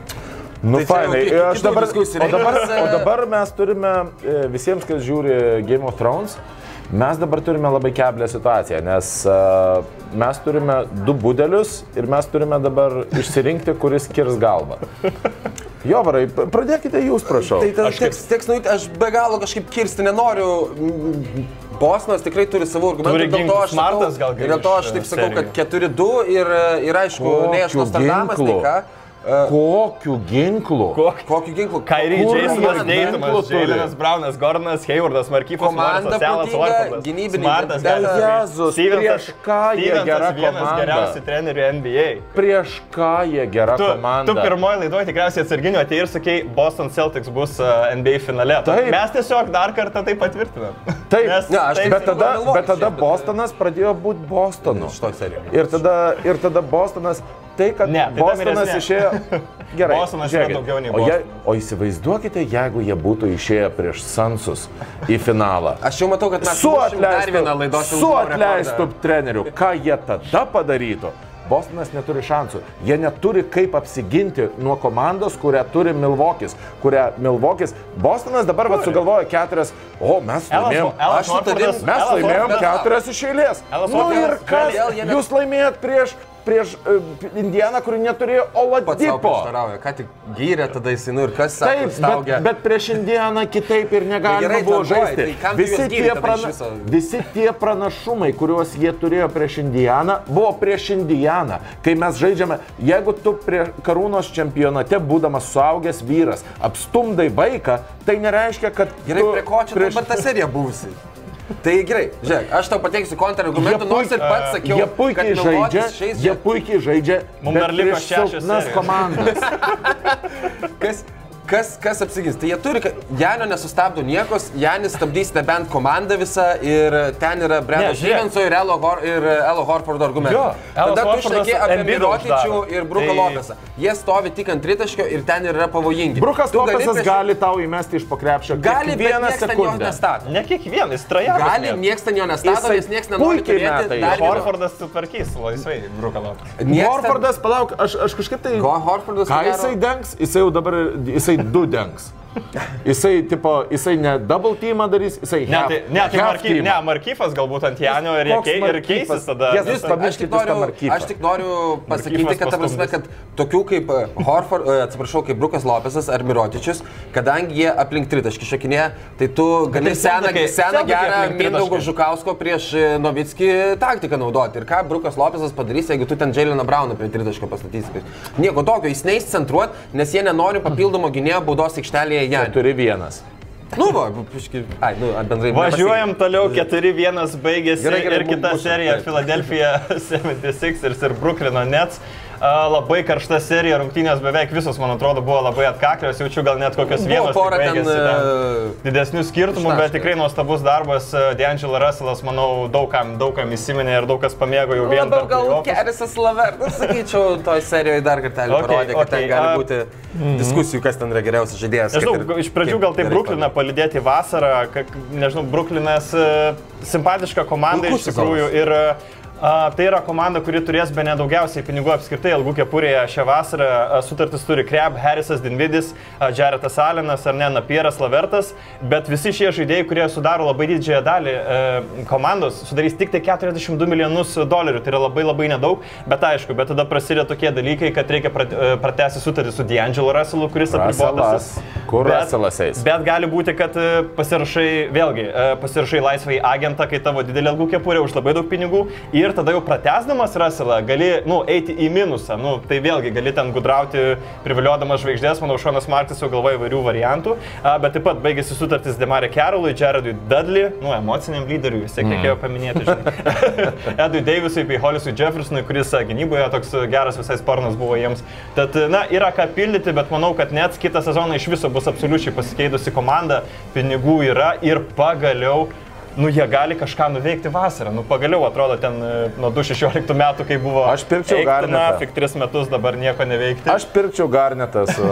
Nu, Tai fainai, jau aš dabar, diskusija. o, dabar, o dabar mes turime, visiems, kas žiūri Game of Thrones, mes dabar turime labai keblę situaciją, nes uh, mes turime du budelius ir mes turime dabar išsirinkti, kuris kirs galvą. Jovarai, pradėkite jūs, prašau. Tai tada teks, teks nueiti, aš be galo kažkaip kirsti nenoriu. Bostonas tikrai turi savų argumentų, Turi dėl to aš Smartas sakau, gal grįš, dėl to aš taip sakau, serijų. kad keturi du ir, ir aišku, nei aš Nostradamas, tai ką. Kokių ginklų? Kokių ginklų? Kyrie, Kur Jasonas, jie ginklų Deitumas, turi? Jaylenas Brownas, Gordonas, Haywardas, Markyfas, Komanda Morrisas, Alas protinga, Horfordas, gynybiniai Smartas, identitetas. Jėzus, prieš ką jie gera vienas komanda? geriausių trenerių N B A. Prieš ką jie gera Tu, komanda? tu pirmoji laidoje tikriausiai atsarginiu atėjai ir sakei, Boston Celtics bus uh, N B A finale. Taip. Mes tiesiog dar kartą tai patvirtinam. Taip, Nes Ne, aš taip- taip- bet tada, Milwaukee bet tada šiaip, Bostonas pradėjo būti Bostonu. Šitoj serijoje. Ir tada, ir tada Bostonas, tai kad Ne, tai ta Bostonas vyresnė. išėjo... Gerai, Bostonas yra žiūrėkit, daugiau nei o, je, Bostonas. o įsivaizduokite, jeigu jie būtų išėję prieš Sansus į finalą. Aš jau matau, kad mes Su sumušim dar atleistu, vieną laidos su ilgumo atleistu rekordą. treneriu, ką jie tada padarytų? Bostonas neturi šansų. Jie neturi kaip apsiginti nuo komandos, kurią turi Milvokis. Kurią Milvokis. Bostonas dabar vat, sugalvojo keturias. O, mes laimėjom. Alas Aš su tavim- Horfordas- Mes Alas laimėjom Horfordas- keturias iš eilės. Alas Nu Horfordas ir kas? gali- jie net- Jūs laimėjot prieš, prieš uh, Indianą, kuri neturėjo Pats savo Oladipo. prieštarauja, ką tik gyrė tada jisai, nu ir kas sako, Taip, bet, staugia. bet prieš Indianą kitaip ir negalima gerai, buvo tvarkoj, žaisti. tai kam tu Visi juos gyri tie, tada prana... iš viso? Visi tie pranašumai, kuriuos jie turėjo prieš Indianą, buvo prieš Indianą. Kai mes žaidžiame, jeigu tu prie Karūnos čempionate, būdamas suaugęs vyras, apstumdai vaiką, tai nereiškia, kad... Gerai, tu prie ko čia prieš- dabar ta serija buvusi? Tai gerai, žiūrėk, aš tau pateiksiu kontrargumentų, Jie nors ir puikiai- pats sakiau, Jie puikiai kad žaidžia, Milwaukee'is šiais jie puikiai žaidžia, Mum bet dar liko prieš šešios silpnas serijos. komandas. Kas, kas, kas apsigins? Tai jie turi, kad Janio nesustabdo niekos, Janis stabdys nebent komandą visą ir ten yra Brendo Ne, žiūrėk. Stevenso ir Elo, Hor, ir Elo Horfordo argumentai. Jo, Elas Tada tu Horfordas šneki apie Embiidą Mirotičių uždaro. ir Bruką Tai- Lopesą. Jie stovi tik ant tritaškio ir ten yra pavojingi. Brukas Tu gali Lopesas prieš- gali tau įmesti iš pokrepšio Gali, bet vieną niekas ten jo sekundę. nestato. Ne kiekvieną, jis trajavo. Gali, niekas ten jo nestato, Jisai nes niekas nenori puikiai turėti meta į dar vieno. Horfordas sutvarkys laisvai, Brukalopą. Nieks ten- Horfordas, palauk, aš, aš kažkaip tai... Go Horfordas, Ką ko gero- jisai dengs? Jisai jau dabar, jisai du dengs. Jisai, tipo, jisai ne double teamą darys, jisai Ne, half, tai, ne, tai half Markyf, teamą. ne, Markyfas galbūt ant Janio ir, jie Koks kei, ir Markyfas? keisis tada. Jėzus, nes- Aš pamirškit tik, jūs tą noriu, Markyfą. aš tik noriu pasakyti, Markyfas kad, ta prasme, pastumdys. kad tokių kaip e, Horford, e, atsiprašau, kaip Brukas Lopesas ar Mirotičius, kadangi jie aplink tritaškį šakinėje, tai tu gali tai seną, Celtikai- seną Celtikai gerą aplink Mindaugo tritaškį. Žukausko prieš e, Novickį taktiką naudoti. Ir ką Brukas Lopesas padarys, jeigu tu ten Jayleną Browną prie tritaškio pastatysi. Nieko tokio, jis neis centruot, nes jie nenori papildomo gynėjo baudos aikštelėje Janį. Turi vienas. Nu, va, piški, ai, nu, bendrai. Važiuojam toliau, keturi vienas baigėsi Gerai, gerai, ir kita bus- serija taip. Philadelphia seventy-sixers ir Brooklyno Nets. A, labai karšta serija, rungtynės beveik visos, man atrodo, buvo labai atkaklios, jaučiu gal net kokios Buvo vienos pora tik ten, baigėsi e, didesnių skirtumų, bet ištaškė. tikrai nuostabus darbas. D'Angelo Russellas, manau, daugam, daugam įsiminė ir daug kas pamėgo jau vien Labiau per gal playoffus. Kerisas Lavertas, sakyčiau, toj serijoje dar kartelį Okay, parodė, kad okay, ten gali a- būti diskusijų, kas ten yra geriausias žaidėjas. Nežinau, kad ir iš pradžių kaip gal tai gerai Brooklyną palydėti vasarą, kad, nežinau, Brooklynas e, simpatiška komanda Puikus iš tikrųjų sezonas. ir e, a, tai yra komanda, kuri turės be nedaugiausiai pinigų apskritai ilgų kepurėje šią vasarą. A, sutartis turi Kreb, Harrisas, Dinvidis, a, Jaretas Allenas ar ne, Napieras, Lavertas, bet visi šie žaidėjai, kurie sudaro labai didžiąją dalį e, komandos, sudarys tik tai keturiasdešimt du milijonus dolerių, tai yra labai labai nedaug, bet aišku, bet tada prasideda tokie dalykai, kad reikia prat- e, pratęsti sutartį su D'Angelo Russellu, kuris apribotas. Russellas. Kur Bet- Russellas eis? Bet gali būti, kad e, pasirašai, vėlgi, e, pasirašai laisvai agentą, kai tavo didelė algų kepurė už labai daug pinigų ir tada jau pratęsdamas Russellą gali, nu, eiti į minusą, nu, tai vėlgi gali ten gudrauti priviliodamas žvaigždės, manau, Šonas Marksas jau galvoja įvairių variantų, a, bet taip pat baigėsi sutartis Demarė Carrollui, Jaredui Dudley, nu, emociniam lyderiui, vis tiek reikėjo paminėti, žinai, Edui Davisui bei Hollisui Jeffersonui, kuris a, gynyboje toks a, geras visai sparnas buvo jiems. Tad, na, yra ką pildyti, bet manau, kad net kitą sezoną iš viso bus absoliučiai pasikeitusi komanda, pinigų yra ir pagaliau, nu, jie gali kažką nuveikti vasarą. Nu, pagaliau, atrodo, ten e, nuo du tūkstančiai šešioliktų metų, kai buvo... Aš pirkčiau Garnetą. Tik tris metus dabar nieko neveikti. Aš pirkčiau Garnetą su,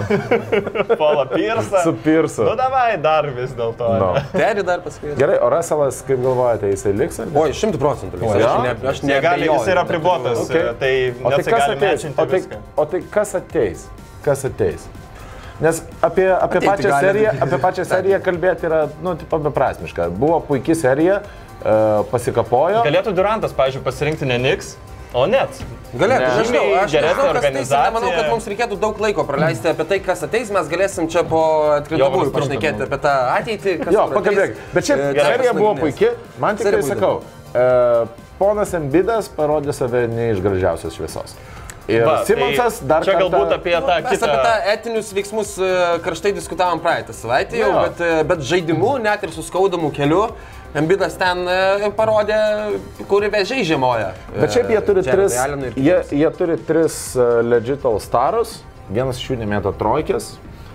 Paulą Piersą. su Pirsu. Nu, davai, dar vis dėlto. No. Terį dar paskui. Gerai, o Russellas, kaip galvojate, jisai liks ar ne? Oi, šimtų procentų. liks. jo? Aš, ne, aš Jie gali, neabejoju, jis yra bet- pribotas, Okay. tai O tai Netsai kas gali ateis? mečinti O tai, viską. o tai kas ateis? Kas ateis? Nes apie, apie, Ateiti pačią gali. seriją, apie pačią seriją kalbėti yra, nu, tipo, beprasmiška. Buvo puikia serija, e, pasikapojo. Galėtų Durantas, pavyzdžiui, pasirinkti ne Knicks, o net. Galėtų, Ne. nežinau, aš Geresnė nežinau, kas tai, organizacija. nemanau, kad mums reikėtų daug laiko praleisti apie tai, kas ateis, mes galėsim čia po atkrintamųjų Jo, pašnekėti apie tą ateitį, kas Jo, kur ateis. pakalbėk. Bet šiaip E, serija buvo nagrinės. puikia. Man tik tai Serija sakau, e, ponas Embidas parodė save ne iš gražiausios šviesos. Ir Va, Simonsas tai dar čia kartą... galbūt apie tą Mes kitą... apie tą etinius veiksmus e, karštai diskutavom praeitą savaitę jau, Jo. bet, e, bet žaidimu, net ir su skaudamu keliu, Embidas ten e, parodė, kuri vežiai žiemoja. Bet šiaip jie turi Jared tris, Allenui ir jie, kitiems. jie turi tris uh, legit all starus, vienas iš jų nemėto trojkės.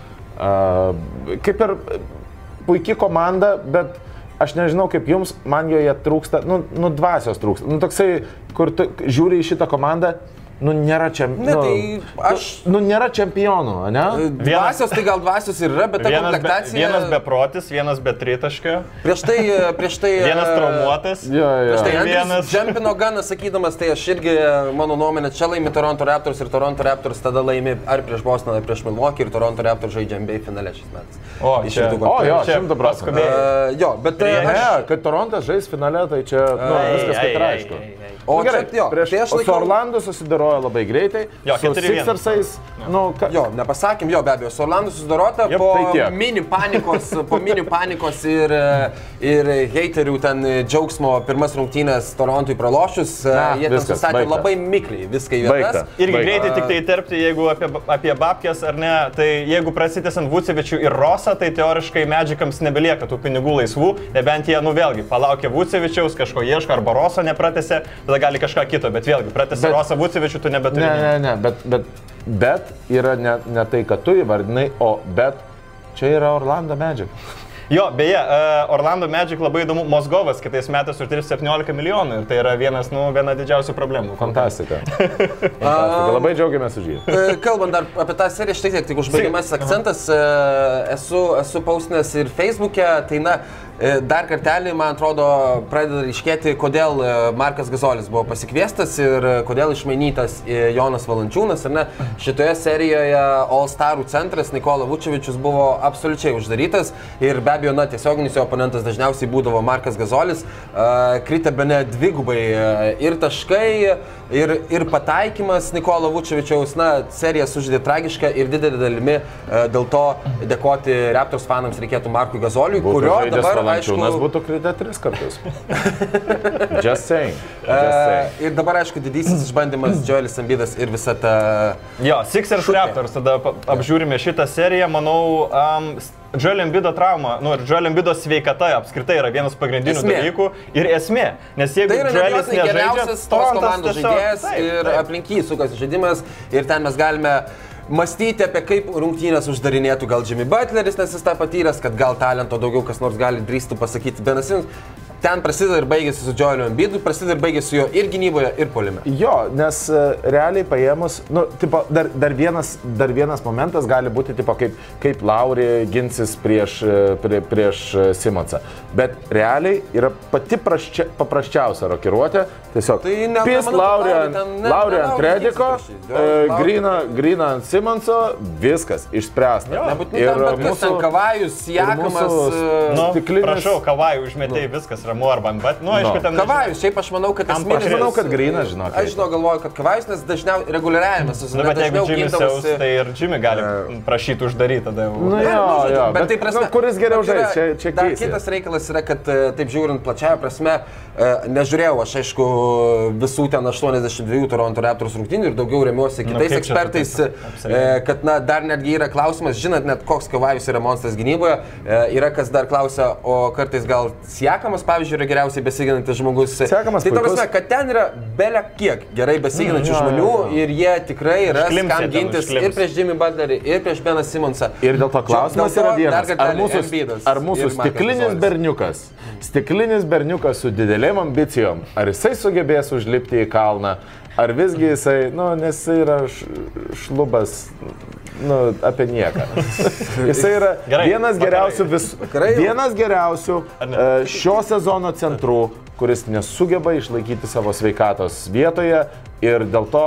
Uh, kaip ir puikia komanda, bet aš nežinau kaip jums, man joje trūksta, nu, nu dvasios trūksta. Nu toksai, kur tu žiūri į šitą komandą, nu nėra čia... Ne, nu, tai aš- Nu nėra čempionų, ne? Dvasios tai gal dvasios ir yra, bet ta Vienas, be, komplektacija... vienas beprotis, vienas be tritaškio, Prieš tai... Prieš tai vienas e, traumuotas. Jo, jo. Prieš tai Vienas- Andrius džempino ganą sakydamas, tai aš irgi, mano nuomonė, čia laimi Toronto Raptors ir Toronto Raptors tada laimi ar prieš Bostoną, ar prieš Milwaukee ir Toronto Raptors žaidžia N B A finale šiais metais. O, Iš čia- rytų O, konferencijos. jo, Čia šimta procentų. paskubėjai. E, Jo, bet e, Ne, aš... kad Torontas žais finale, tai čia nu, Ei, viskas kaip ei, ir ei, aišku. ei, ei. O Nu, gerai, čia, jo, prieš, tai aš o su laikau- Orlandu susidarojo labai greitai, Jo, su keturi vienas. Sixersais, nu, ka, Jo, nepasakėm, jo, be abejo, su Orlandu susidorota Jep, po tai tiek. mini panikos, po mini panikos ir, ir heiterių ten džiaugsmo pirmas rungtynės Torontui pralošius, Na, jie ten viskas, sustatė baigta. labai mikliai viską į vietas. Baigta. Irgi Baigta. greitai tik tai įterpti, jeigu apie, apie babkės ar ne, tai jeigu prasitęsiant Vucevičių ir Rosą, tai teoriškai Magicams nebelieka tų pinigų laisvų, nebent jie, nu vėlgi, palaukia Vucevičiaus, kažko ieško, arba Roso nepratęsė, tada gali kažką kito, bet vėlgi, pratęsė Bet- Rosą Vucevičių, tu nebeturi. ne, ne, ne, bet, bet, bet yra ne, ne tai, kad tu įvardinai, o bet čia yra Orlando Magic. Jo, beje, uh, Orlando Magic labai įdomu, Mozgovas kitais metais uždirbs septyniolika milijonų ir tai yra vienas, nu, viena didžiausių problemų. Fantastika. Fantastika. Labai džiaugiamės už jį. E, Kalbant dar apie tą seriją, štai tiek, tik užbaigiamas akcentas, e, esu, esu paustinęs ir Facebook'e, tai na, e, dar kartelį, man atrodo, pradeda ryškėti, kodėl e, Markas Gazolis buvo pasikviestas ir e, kodėl išmainytas e, Jonas Valančiūnas. Ir ne, šitoje serijoje All Starų centras Nikola Vučevičius buvo absoliučiai uždarytas ir be abejo, na, tiesioginis jo oponentas dažniausiai būdavo Markas Gazolis, e, kritė bene dvigubai e, ir taškai, ir, ir pataikymas Nikola Vučevičiaus, na, serija sužaidė tragišką ir didelį dalimi e, dėl to dėkoti Raptors fanams reikėtų Markui Gazoliui, kurio dabar, aišku, būtų kritę tris kartus. Just saying. Just e, saying. ir dabar, aišku, didysis išbandymas Joelis Embiidas ir visa ta... Jo, Sixers Šutė. Raptors, tada pa- apžiūrime šitą seriją, manau, um, Joel Embiido trauma, nu ir Joel Embiido sveikata apskritai yra vienas pagrindinių Esmė. dalykų ir esmė, nes jeigu Tai yra Joelis neabejotinai nežaidžia, geriausias tos Torontas komandos tiesiog- žaidėjas taip, ir taip. aplink jį sukasi žaidimas ir ten mes galime mąstyti apie kaip rungtynės uždarinėtų gal Jimmy Butleris, nes jis tą patyręs, kad gal talento daugiau kas nors gali drįstų pasakyti. Benas Simmons. Ten prasideda ir baigėsi su Joeliu Embiidu, prasideda ir baigėsi su jo ir gynyboje, ir puolime. Jo, nes e, realiai paėmus, nu, tipo, dar, dar, vienas, dar vienas momentas gali būti, tipo, kaip, kaip Lauri ginsis prieš, e, prie, prieš e, Simonsą. Bet realiai yra pati praščia, paprasčiausia rokiruotė. Tiesiog Tai ne- pis nemanau, kad Lauri Lauri ant, ten- ne- Lauri ne ant Lauri Rediko, ginsis prieš jį. e, Lauri- Grina, Grina ant Simonso, viskas, išspręsta. Nebūtinai ten, bet kas ten Kavajus, Siakamas, e, Nu, stiklinis- prašau, Kavajų užmetėjai, viskas ramu arba, bet, nu, aišku, Nu. ten... Kavajus, šiaip aš manau, kad Ant esminis... Aš manau, kad Grinas, žinok. Aš žinau, galvoju, kad Kavajus, nes dažniau reguliariavime Nu, susideda. bet jeigu Jimmy Seus, tai ir Jimmy gali prašyti uždaryti tada jau. Nu, jo, jo, bet, tai prasme, nu, kuris geriau bet yra- žais, čia, čia dar keista. kitas reikalas yra, kad e, taip žiūrint plačiaja prasme, e, nežiūrėjau aš aišku visų ten aštuoniasdešimt dviejų Toronto Raptors rungtynių ir daugiau remiuosi Nu, kitais kaip čia tu ekspertais, taip e, apsileidai? kad na, dar netgi yra klausimas, žinot net koks Kavajus yra monstras gynyboje, e, yra kas dar klausia, o kartais gal Siakamas, pavyzdžiui, yra geriausiai besiginantis žmogus. Siakamas tai ta puikus. prasme, kad ten yra belia kiek gerai besiginančių Mm, jo, žmonių jo, jo. ir jie tikrai yra Užklimpsė kam ten, gintis užklimps. ir prieš Jimmy Butlerį, ir prieš Beną Simonsą. Ir dėl to klausimas Dėl to yra dar vienas. Ar kartelį mūsų, Embiidas ar mūsų ir Markas stiklinis Gazolis. berniukas, stiklinis berniukas su didelėm ambicijom, ar jisai sugebės užlipti į kalną, ar visgi jisai, nu, nes jisai yra š, šlubas, nu, apie nieką. Jisai yra Gerai, vienas vakarai. geriausių vis, Vakarai jau. vienas geriausių Ar ne? e, šio sezono centrų, kuris nesugeba išlaikyti savo sveikatos vietoje ir dėl to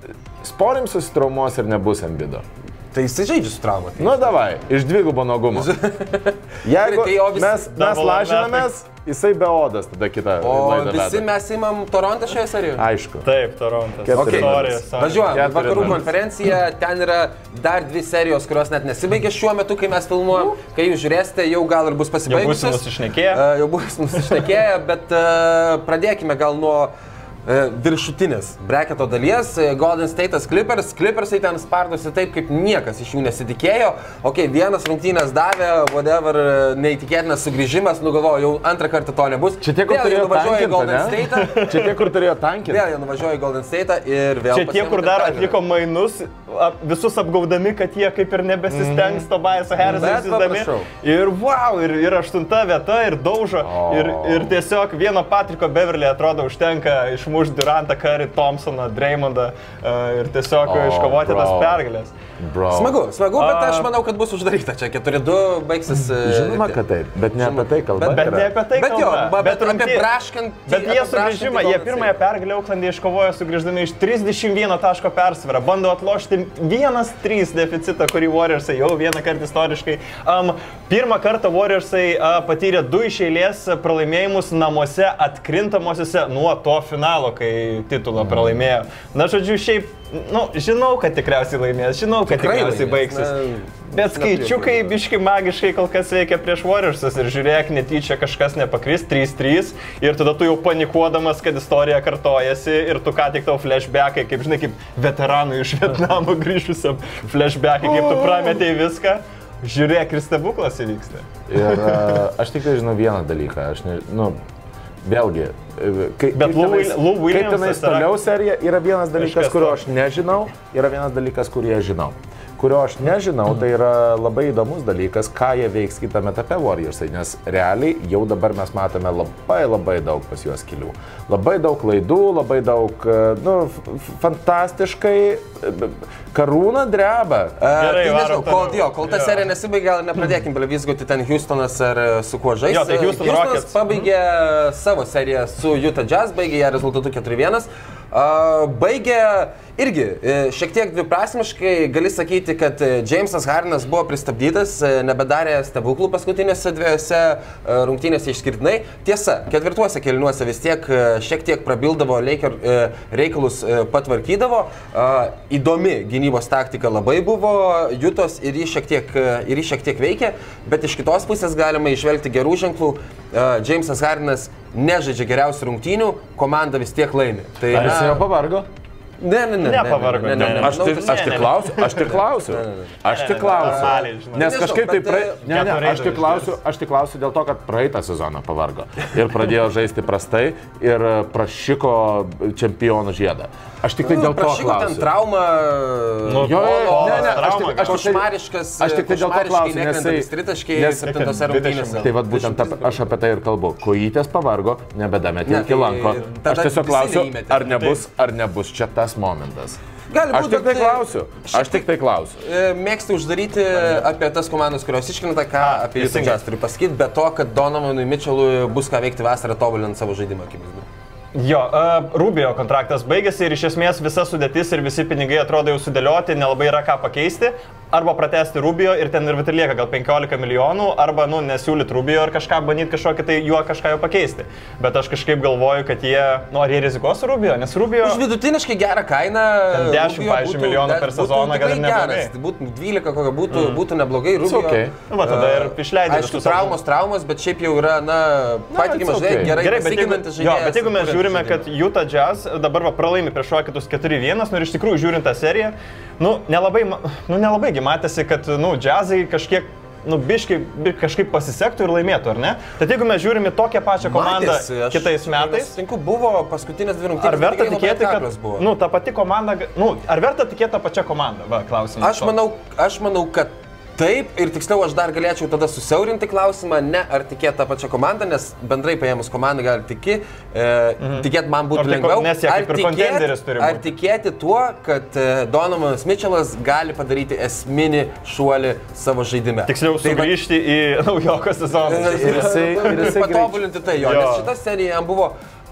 sporim susitraumuos ir nebus Embiido. Tai jisai žaidžia su trauma. Tai. Nu, davai, iš dvigubo nuogumo. Jeigu Tai jo visi- mes, mes Double lažinamės, jisai be odas tada kitą. O visi mes įmam Torontą šioje serijoje? Aišku. Taip, Torontas. Okay. Sorry, sorry. Važiuojam, vakarų konferencija, ten yra dar dvi serijos, kurios net nesibaigė šiuo metu, kai mes filmuojam. Kai jūs žiūrėsite, jau gal ir bus pasibaigusios. Jau bus nusišnekėję. Uh, jau bus nusišnekėję, bet uh, pradėkime gal nuo viršutinės breketo dalies. Golden State'as Clippers. Clippersai ten spardosi taip, kaip niekas iš jų nesitikėjo. Ok, vienas rungtynės davė, whatever, neįtikėtinas sugrįžimas, nugalvojo, jau antrą kartą to nebus. Čia tie, kur vėl turėjo nuvažiuoja į Golden State'ą. Čia tie, kur turėjo tankinti. Vėl jie nuvažiuoja į Golden State'ą ir vėl... Čia tie, kur dar atliko mainus, ap, visus apgaudami, kad jie kaip ir nebesistengs mm. Tobiasą Harrisą įsizdami. Ir wow, ir, ir aštunta vieta, ir daužo. Oh. Ir, ir tiesiog vieno Patriko Beverly atrodo užtenka iš muš Durantą, Curry, Thompsoną, Draymondą uh, ir tiesiog oh, iškovoti bro. tas pergalės. Bro. Smagu, smagu, bet aš manau, kad bus uždaryta. Čia keturi du baigsis. Žinoma, kad taip, bet ne apie tai kalba. Bet, bet ne apie tai bet kalba. Jo, bet, bet bet apie braškant. Bet jie sugrįžimą, jie pirmąją pergalę Auklandė iškovojo sugrįždami iš trisdešimt vieno taško persvarą. Bando atlošti vienas trys deficitą, kurį Warriorsai jau vieną kartą istoriškai. Um, pirmą kartą Warriorsai uh, patyrė du iš eilės pralaimėjimus namuose atkrintamosiose nuo to finalo, kai titulą pralaimėjo. Na, žodžiu, šiaip, nu, žinau, kad tikriausiai laimės, žinau, kad Tikrai tikriausiai laimės, baigsis. Ne, bet skaičiukai biški magiškai kol kas veikia prieš Warriorsus ir žiūrėk, netyčia kažkas nepakris, trys trys ir tada tu jau panikuodamas, kad istorija kartojasi ir tu ką tik tau flashbackai, kaip žinai, kaip veteranų iš Vietnamo grįžusiam flashbackai, kaip tu prametėjai viską. Žiūrėk, ir stebuklas įvyksta. Ir uh, aš tik tai žinau vieną dalyką, aš ne, nu, vėlgi, kai, bet kaip tenais toliau serija, yra vienas dalykas, kurio aš nežinau, yra vienas dalykas, kurį aš žinau. Kurio aš nežinau, tai yra labai įdomus dalykas, ką jie veiks kitame etape Warriorsai, nes realiai jau dabar mes matome labai labai daug pas juos kelių. Labai daug klaidų, labai daug, nu, fantastiškai, karūna dreba. Gerai, tai nežinau, kol, jo, kol ta serija nesibaigia, gal nepradėkim blevizgoti ten Houstonas ar su kuo žais. Jo, tai Houston Houstonas pabaigė mm. savo seriją su Utah Jazz, baigė ją rezultatu keturi vienas. Uh, baigė irgi šiek tiek dviprasmiškai, gali sakyti, kad Jamesas Hardenas buvo pristabdytas, nebedarė stebuklų paskutinėse dviejose rungtynėse išskirtinai. Tiesa, ketvirtuose kėliniuose vis tiek šiek tiek prabildavo, reikalus patvarkydavo. Įdomi gynybos taktika labai buvo, Jutos ir jį šiek tiek, ir jį šiek tiek veikė, bet iš kitos pusės galima išvelgti gerų ženklų. Jamesas Hardenas nežaidžia geriausių rungtynių, komanda vis tiek laimi. Tai, Ar jis jau pavargo? Ne, ne, ne. Nepavargo. Ne, ne, ne, ne. Aš tik, aš tik klausiu, aš tik klausiu. Aš tik klausiu. Nes kažkaip tai pra... ne, ne, aš tik klausiu, aš tik klausiu dėl to, kad praeitą sezoną pavargo. Ir pradėjo žaisti prastai ir prašiko čempionų žiedą. Aš tik tai dėl to klausiu. Prašiko ten traumą. Nu, jo, ne, ne, aš tik, aš košmariškas, aš tik tai dėl to klausiu, nes tai tritaškiai septintose rungtynėse. Tai vat būtent ta, aš apie tai ir kalbu. Kojytės pavargo, nebedametė iki lanko. Aš tiesiog klausiu, ar nebus, ar nebus čia tas momentas. Gali būt, aš tik tai klausiu. Aš tik tai klausiu. Mėgstu uždaryti apie tas komandas, kurios iškrenta, ką apie Utah Jazz turiu pasakyti, be to, kad Donovanui Mitchellui bus ką veikti vasarą tobulinant savo žaidimą, akivaizdu. Jo, uh, Rubio kontraktas baigėsi ir iš esmės visa sudėtis ir visi pinigai atrodo jau sudėlioti, nelabai yra ką pakeisti. Arba pratesti Rubio ir ten ir lieka gal penkiolika milijonų, arba, nu, nesiūlyti Rubio ir kažką bandyti kažkokį tai juo kažką jau pakeisti. Bet aš kažkaip galvoju, kad jie, nu, ar jie rizikuos su Rubio, nes Rubio... Už vidutiniškai gerą kainą... Ten dešimt, pavyzdžiui, milijonų per sezoną gal ir neblogai. Tai būtų dvylika, kokia būtų, mm. būtų neblogai Rubio. Okay. Nu, va, tada ir išleidai. Aišku, traumos, traumos, bet šiaip jau yra, na, patikimas okay. žaidėjas, gerai, gerai, bet jeigu, jo, bet jeigu mes žiūrime, kad Utah Jazz dabar va, pralaimi prieš kitus keturi vienas, nu ir iš tikrųjų žiūrint tą seriją, nu, nelabai, nu, nelabai matėsi, kad, nu, Jazzai kažkiek, nu, biškai kažkaip pasisektų ir laimėtų, ar ne? Tad jeigu mes žiūrime tokią pačią komandą Matėsi, aš, kitais metais... Sutinku, buvo paskutinės dvi rungtynės. Ar verta tikėti, kad, buvo. nu, ta pati komanda, nu, ar verta tikėti tą pačią komandą? Va, klausimas. Aš manau, aš manau, kad taip, ir tiksliau aš dar galėčiau tada susiaurinti klausimą, ne ar tikėti tą pačią komandą, nes bendrai paėmus komandą gali tiki, e, mhm. tikėti man būtų lengviau. Nes jie kaip ir kontenderis turi būti. Ar tikėti tuo, kad e, Donovanas Mitchellas gali padaryti esminį šuolį savo žaidime. Tiksliau tai sugrįžti va... į naujoko sezoną. Ir jisai, ir jisai patobulinti tai jo, jo, nes šita serija jam buvo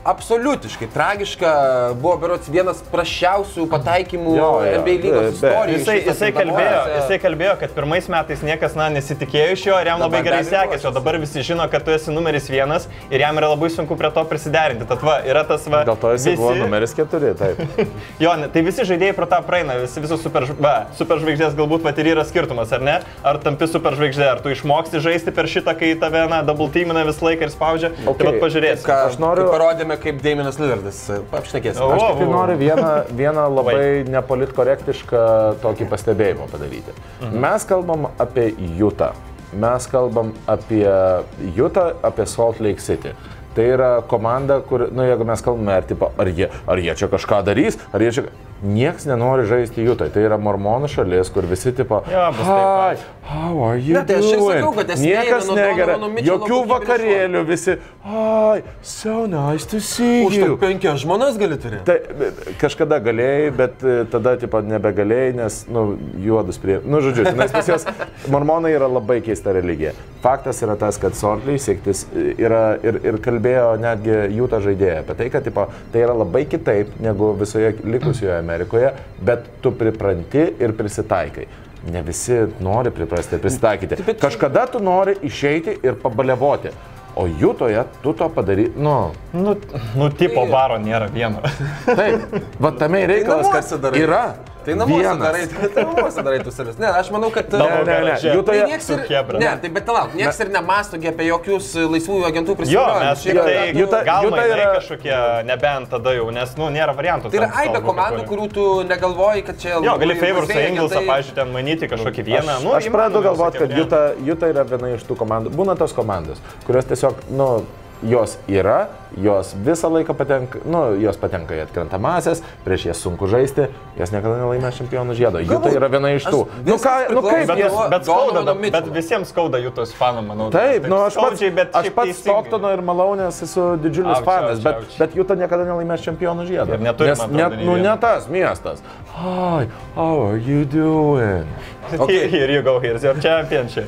absoliutiškai tragiška, buvo berods vienas prašiausių pataikymų Jo, jo, N B A lygos be- istorijoje. Jisai, jisai, kalbėjo, jisai kalbėjo, kad pirmais metais niekas na, nesitikėjo iš jo ir jam Dabar labai gerai be abejo sekėsi, o dabar visi žino, kad tu esi numeris vienas ir jam yra labai sunku prie to prisiderinti. Tad va, yra tas va... Dėl to jis buvo numeris keturi, taip. Jo, ne, tai visi žaidėjai pro tą praeina, visi visos super, va, super žvaigždės galbūt pat ir yra skirtumas, ar ne? Ar tampi super žvaigždė, ar tu išmoksti žaisti per šitą, kai tave na, double teamina visą laiką ir spaudžia. Okay. Tai vat pažiūrėsim. Ką Aš noriu- kaip parodėme, kaip Damianas Lillardas. Apšnekėsim. O, Aš tik tai o, o. noriu vieną, vieną labai nepolitkorektišką tokį pastebėjimą padaryti. Mhm. Mes kalbam apie Utah. Mes kalbam apie Utah, apie Salt Lake City. Tai yra komanda, kur, nu, jeigu mes kalbame, ar, tipo, ar, jie, ar jie čia kažką darys, ar jie čia... Niekas nenori žaisti Utah. Tai yra mormonų šalis, kur visi, tipo, Jo, bus taip hi, pat. how are you Ne, tai aš ir doing? sakau, kad esmė Niekas yra nuo negeria, Donovan Mitchell jokių kokybinio vakarėlių, visi, hi, so nice to see Už you. to penkias žmonas gali turėti. Tai kažkada galėjai, bet e, tada tipo nebegalėjai, nes, nu, juodus prie... Nu, žodžiu, nes pas jos mormonai yra labai keista religija. Faktas yra tas, kad Sortliai siektis yra ir, ir kalbėjo netgi Utah žaidėjai apie tai, kad tipo, tai yra labai kitaip negu visoje likusioje Amerikoje, bet tu pripranti ir prisitaikai. Ne visi nori priprasti ir prisitaikyti. Kažkada tu nori išeiti ir pabalevoti. O Jutoje tu to padarai, nu... Nu, nu tipo baro nėra vieno. Taip, va tame ir reikalas, namuose kad darai. yra Tai namuose vienas. darai, tai namuose darai tu selis. Ne, aš manau, kad... Tavo ne, ne. garaže. Jutoje- Tai nieks ir, su chebra. ne, tai bet lauk, nieks ir nemasto apie jokius laisvųjų agentų Jo, prisiminimus. mes tik tai Utah- gal Utah mainai yra- kažkokie, nebent tada jau, nes, nu, nėra variantų. Tai yra ten aibė savo komandų, grupė, kurių tu negalvoji, kad čia... Jo, gali labai Favorsą, laisvai Ingelsą, agentai- pavyzdžiui, ten manyti kažkokį vieną. Aš, Nu, aš pradedu įmanoma galvoti, kad visokie Utah, Utah yra viena iš tų komandų. Būna tos komandos, kurios tiesiog, nu, jos yra, jos visą laiką patenka, nu, jos patenka į atkrentamasias, prieš jas sunku žaisti, jos niekada nelaimė čempionų žiedo. Utah yra viena iš tų. Aš- Nu, ką, nu kaip Bet, jie... nuo bet, skauda, Donovano bet, bet Mitchello. visiems skauda Jutos fanų, manau. Taip, nu aš pats, skaudžiai, bet aš šiaip pats teisingai. Stocktono ir Malonės esu didžiulis Auč, fanas, auč, bet, auč. bet Utah niekada nelaimės čempionų žiedo. Ir neturi, Nes man atrodo, net, nei nu, vieno. ne tas miestas. Hi, how are you doing? Okay. Here you go, here's your championship.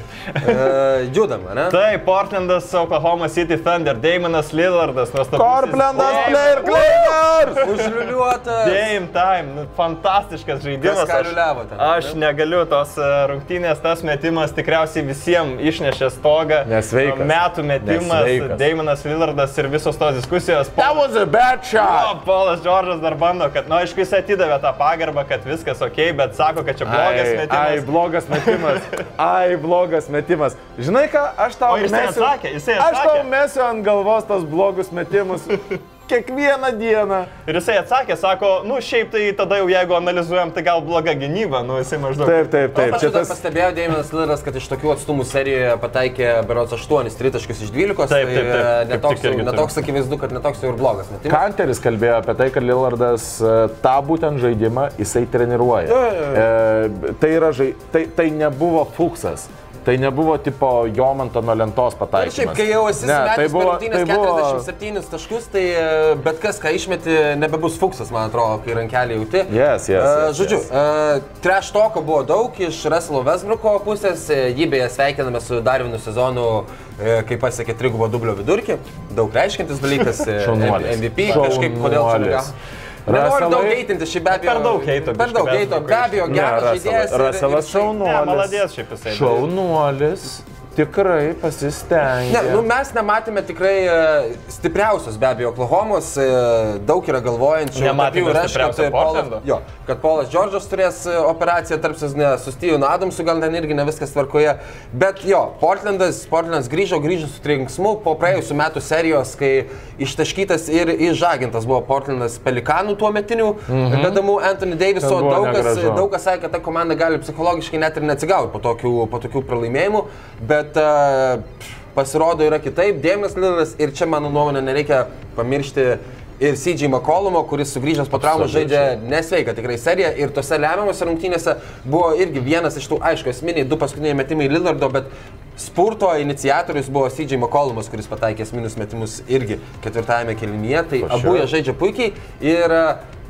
E, Judam, ne? Tai Portlandas, Oklahoma City Thunder, Damonas Lillardas, nuostabus. Korplendas Player Cleaners! Užliuliuotas. Game time, nu, fantastiškas žaidimas. Kas ką Aš- liuliavo ten, Aš ne? negaliu tos e, rungtynės, tas metimas tikriausiai visiems išnešė stogą. Nesveikas. Metų metimas, Nesveikas. Damonas Lillardas ir visos tos diskusijos. That was a bad O, shot! Polas Džordžas dar bando, kad, na, nu, aišku, jis atidavė tą pagarbą, kad viskas ok, bet sako, kad čia blogas Ai, metimas. ai, blogas metimas. Ai, blogas metimas. Žinai ką, aš tau O jisai mesiu... atsakė, jisai Aš tau atsakė. mesiu ant galvos tos blogus metimus kiekvieną dieną. Ir jisai atsakė, sako, nu šiaip tai tada jau jeigu analizuojam, tai gal bloga gynyba, nu jisai maždaug. Taip, taip, taip. Aš Čia dar tas... pastebėjau, Damianas Lillardas, kad iš tokių atstumų serijoje pataikė berods aštuonis tritaškius iš dvylikos. Taip, taip, taip. Tai Kaip netoks, tik irgi jau- netoks akivaizdu, kad netoks jau ir blogas metimas. Kanteris kalbėjo apie tai, kad Lillardas e, tą būtent žaidimą jisai treniruoja. Jo, jo, E, tai, yra žai... tai, tai nebuvo fuksas. Tai nebuvo tipo Jomanto nuo lentos Ir pataikymas. šiaip, kai jau esi Ne, tai metęs per buvo, rungtynes tai buvo... keturiasdešimt septynis taškus, tai e, bet kas, ką išmeti, nebebus fuksas, man atrodo, kai rankelį jauti. Yes, yes, E, yes, Žodžiu, yes. uh, trash talko buvo daug iš Russello Westbrooko pusės, e, jį beje sveikiname su dar vienu sezonu, e, kai pasiekė trigubo dublio vidurkį, daug reiškintis dalykas, e, Šaunuolis. M V P, kažkaip kodėl čia Šaunuolis. nuga. Nenoriu daug Russellai- heitinti, šiaip be abejo. Per daug heito Per daug biškį heito, Westbrookui. be abejo, Ne, geras Russellas- žaidėjas. ir- Russellas ir jisai- šaunuolis. Ne, maladės šiaip jisai. Šaunuolis. Tikrai pasistengė. Ne, nu mes nematėme tikrai e, stipriausios be abejo Oklahomos, e, daug yra galvojančių. Nematėme tarp jų ir aš, stipriausio kad, e, Polas- Portlando? jo, kad Polas Džordžas turės e, operaciją tarp sezone su Stevenu Adamsu, gal ten irgi ne viskas tvarkoje. Bet jo, Portlandas, Portlandas grįžo, grįžo su trinksmu po praėjusių metų serijos, kai ištaškytas ir išžagintas buvo Portlandas Pelikanų tuo metiniu mhm. vedamų Anthony Daviso. Tas buvo Daug kas, negražu. daug kas sakė, kad ta komanda gali psichologiškai net ir neatsigauti po tokių, po tokių pralaimėjimų. Bet uh, pasirodo yra kitaip. Damianas Lillardas ir čia mano nuomonė nereikia pamiršti ir C J McCollumo, kuris sugrįžęs po traumos žaidžia nesveiką tikrai seriją ir tose lemiamose rungtynėse buvo irgi vienas iš tų, aišku, esminiai du paskutiniai metimai Lillardo, bet spurto iniciatorius buvo C J McCollumas, kuris pataikė esminius metimus irgi ketvirtajame kėlinyje, tai For abu sure. jie žaidžia puikiai ir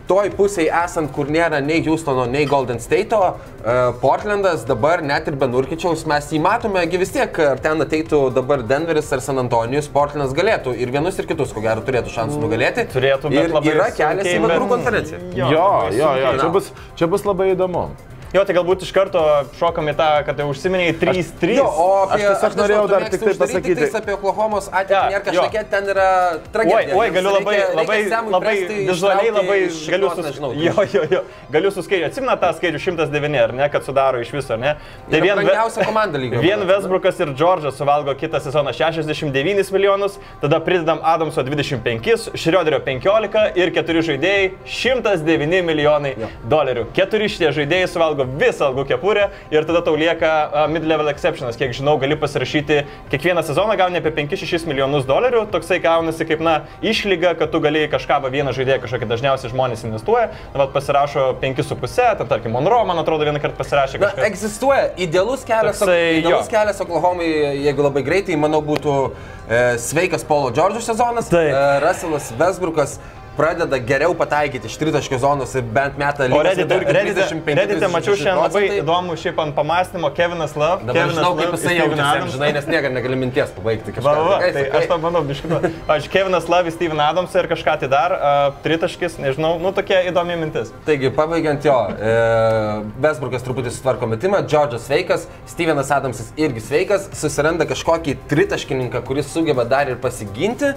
toj pusėje esant, kur nėra nei Houstono, nei Golden State'o, uh, Portlandas dabar net ir be Nurkičiaus mes jį matome, vis tiek, ar ten ateitų dabar Denveris ar San Antonijus, Portlandas galėtų ir vienus ir kitus, ko gero, turėtų šansų nugalėti. Turėtų, bet ir labai yra kelias į vakarų bet... konferenciją. Jo, jo, jo, jo. Čia, bus, čia bus labai įdomu. Jo, tai galbūt iš karto šokam į tą, kad jau užsiminėjai trys trys. Jo, o apie, aš tiesiog norėjau dar tik tai pasakyti. Tik apie Oklahomos ateitį nėra kažkokia, ten yra tragedija. Oi, oi, galiu labai, labai, labai vizualiai labai galiu suskaičiuoti. Jo, jo, jo, galiu suskaičiuoti. Atsimena tą skaičių šimtas devyni, ar ne, kad sudaro iš viso, ar ne? Tai vien, vien Westbrookas ir George'as suvalgo kitą sezoną šešiasdešimt devynis milijonus, tada pridedam Adamso dvidešimt penkis, Šrioderio penkiolika ir keturi žaidėjai šimtas devyni milijonai dolerių. Keturi šitie žaidėjai suvalgo visą algų kepurę ir tada tau lieka uh, mid-level exceptionas, kiek žinau, gali pasirašyti kiekvieną sezoną gauni apie penkis šešis milijonus dolerių, toksai gaunasi kaip, na, išlyga, kad tu galėjai kažką, va, vieną žaidėją kažkokį dažniausiai žmonės investuoja, na, pasirašo penkis su pusė, ten, tarkim, Monroe, man atrodo, vieną kartą pasirašė kažką. Na, egzistuoja idealus kelias, toksai, idealus kelias Oklahomai, jeigu labai greitai, manau, būtų e, sveikas Paulo George'o sezonas, e, Russellas Westbrookas pradeda geriau pataikyti iš tritaškio zonos ir bent metą lygos vidurkį trisdešimt penki. Reddite mačiau šiandien labai įdomų šiaip ant pamastymo Kevinas Love. Dabar žinau, kaip jisai jaučiasi, žinai, nes niekada negali minties pabaigti kažką. Va, va, tai aš to manau, biškino. Aš Kevinas Love, Steven Adamsą ir kažką tai dar, uh, tritaškis, nežinau, nu tokia įdomi mintis. Taigi, pabaigiant jo, e, Westbrookas truputį sutvarko metimą, George'as sveikas, Stevenas Adamsas irgi sveikas, susiranda kažkokį tritaškininką, kuris sugeba dar ir pasiginti.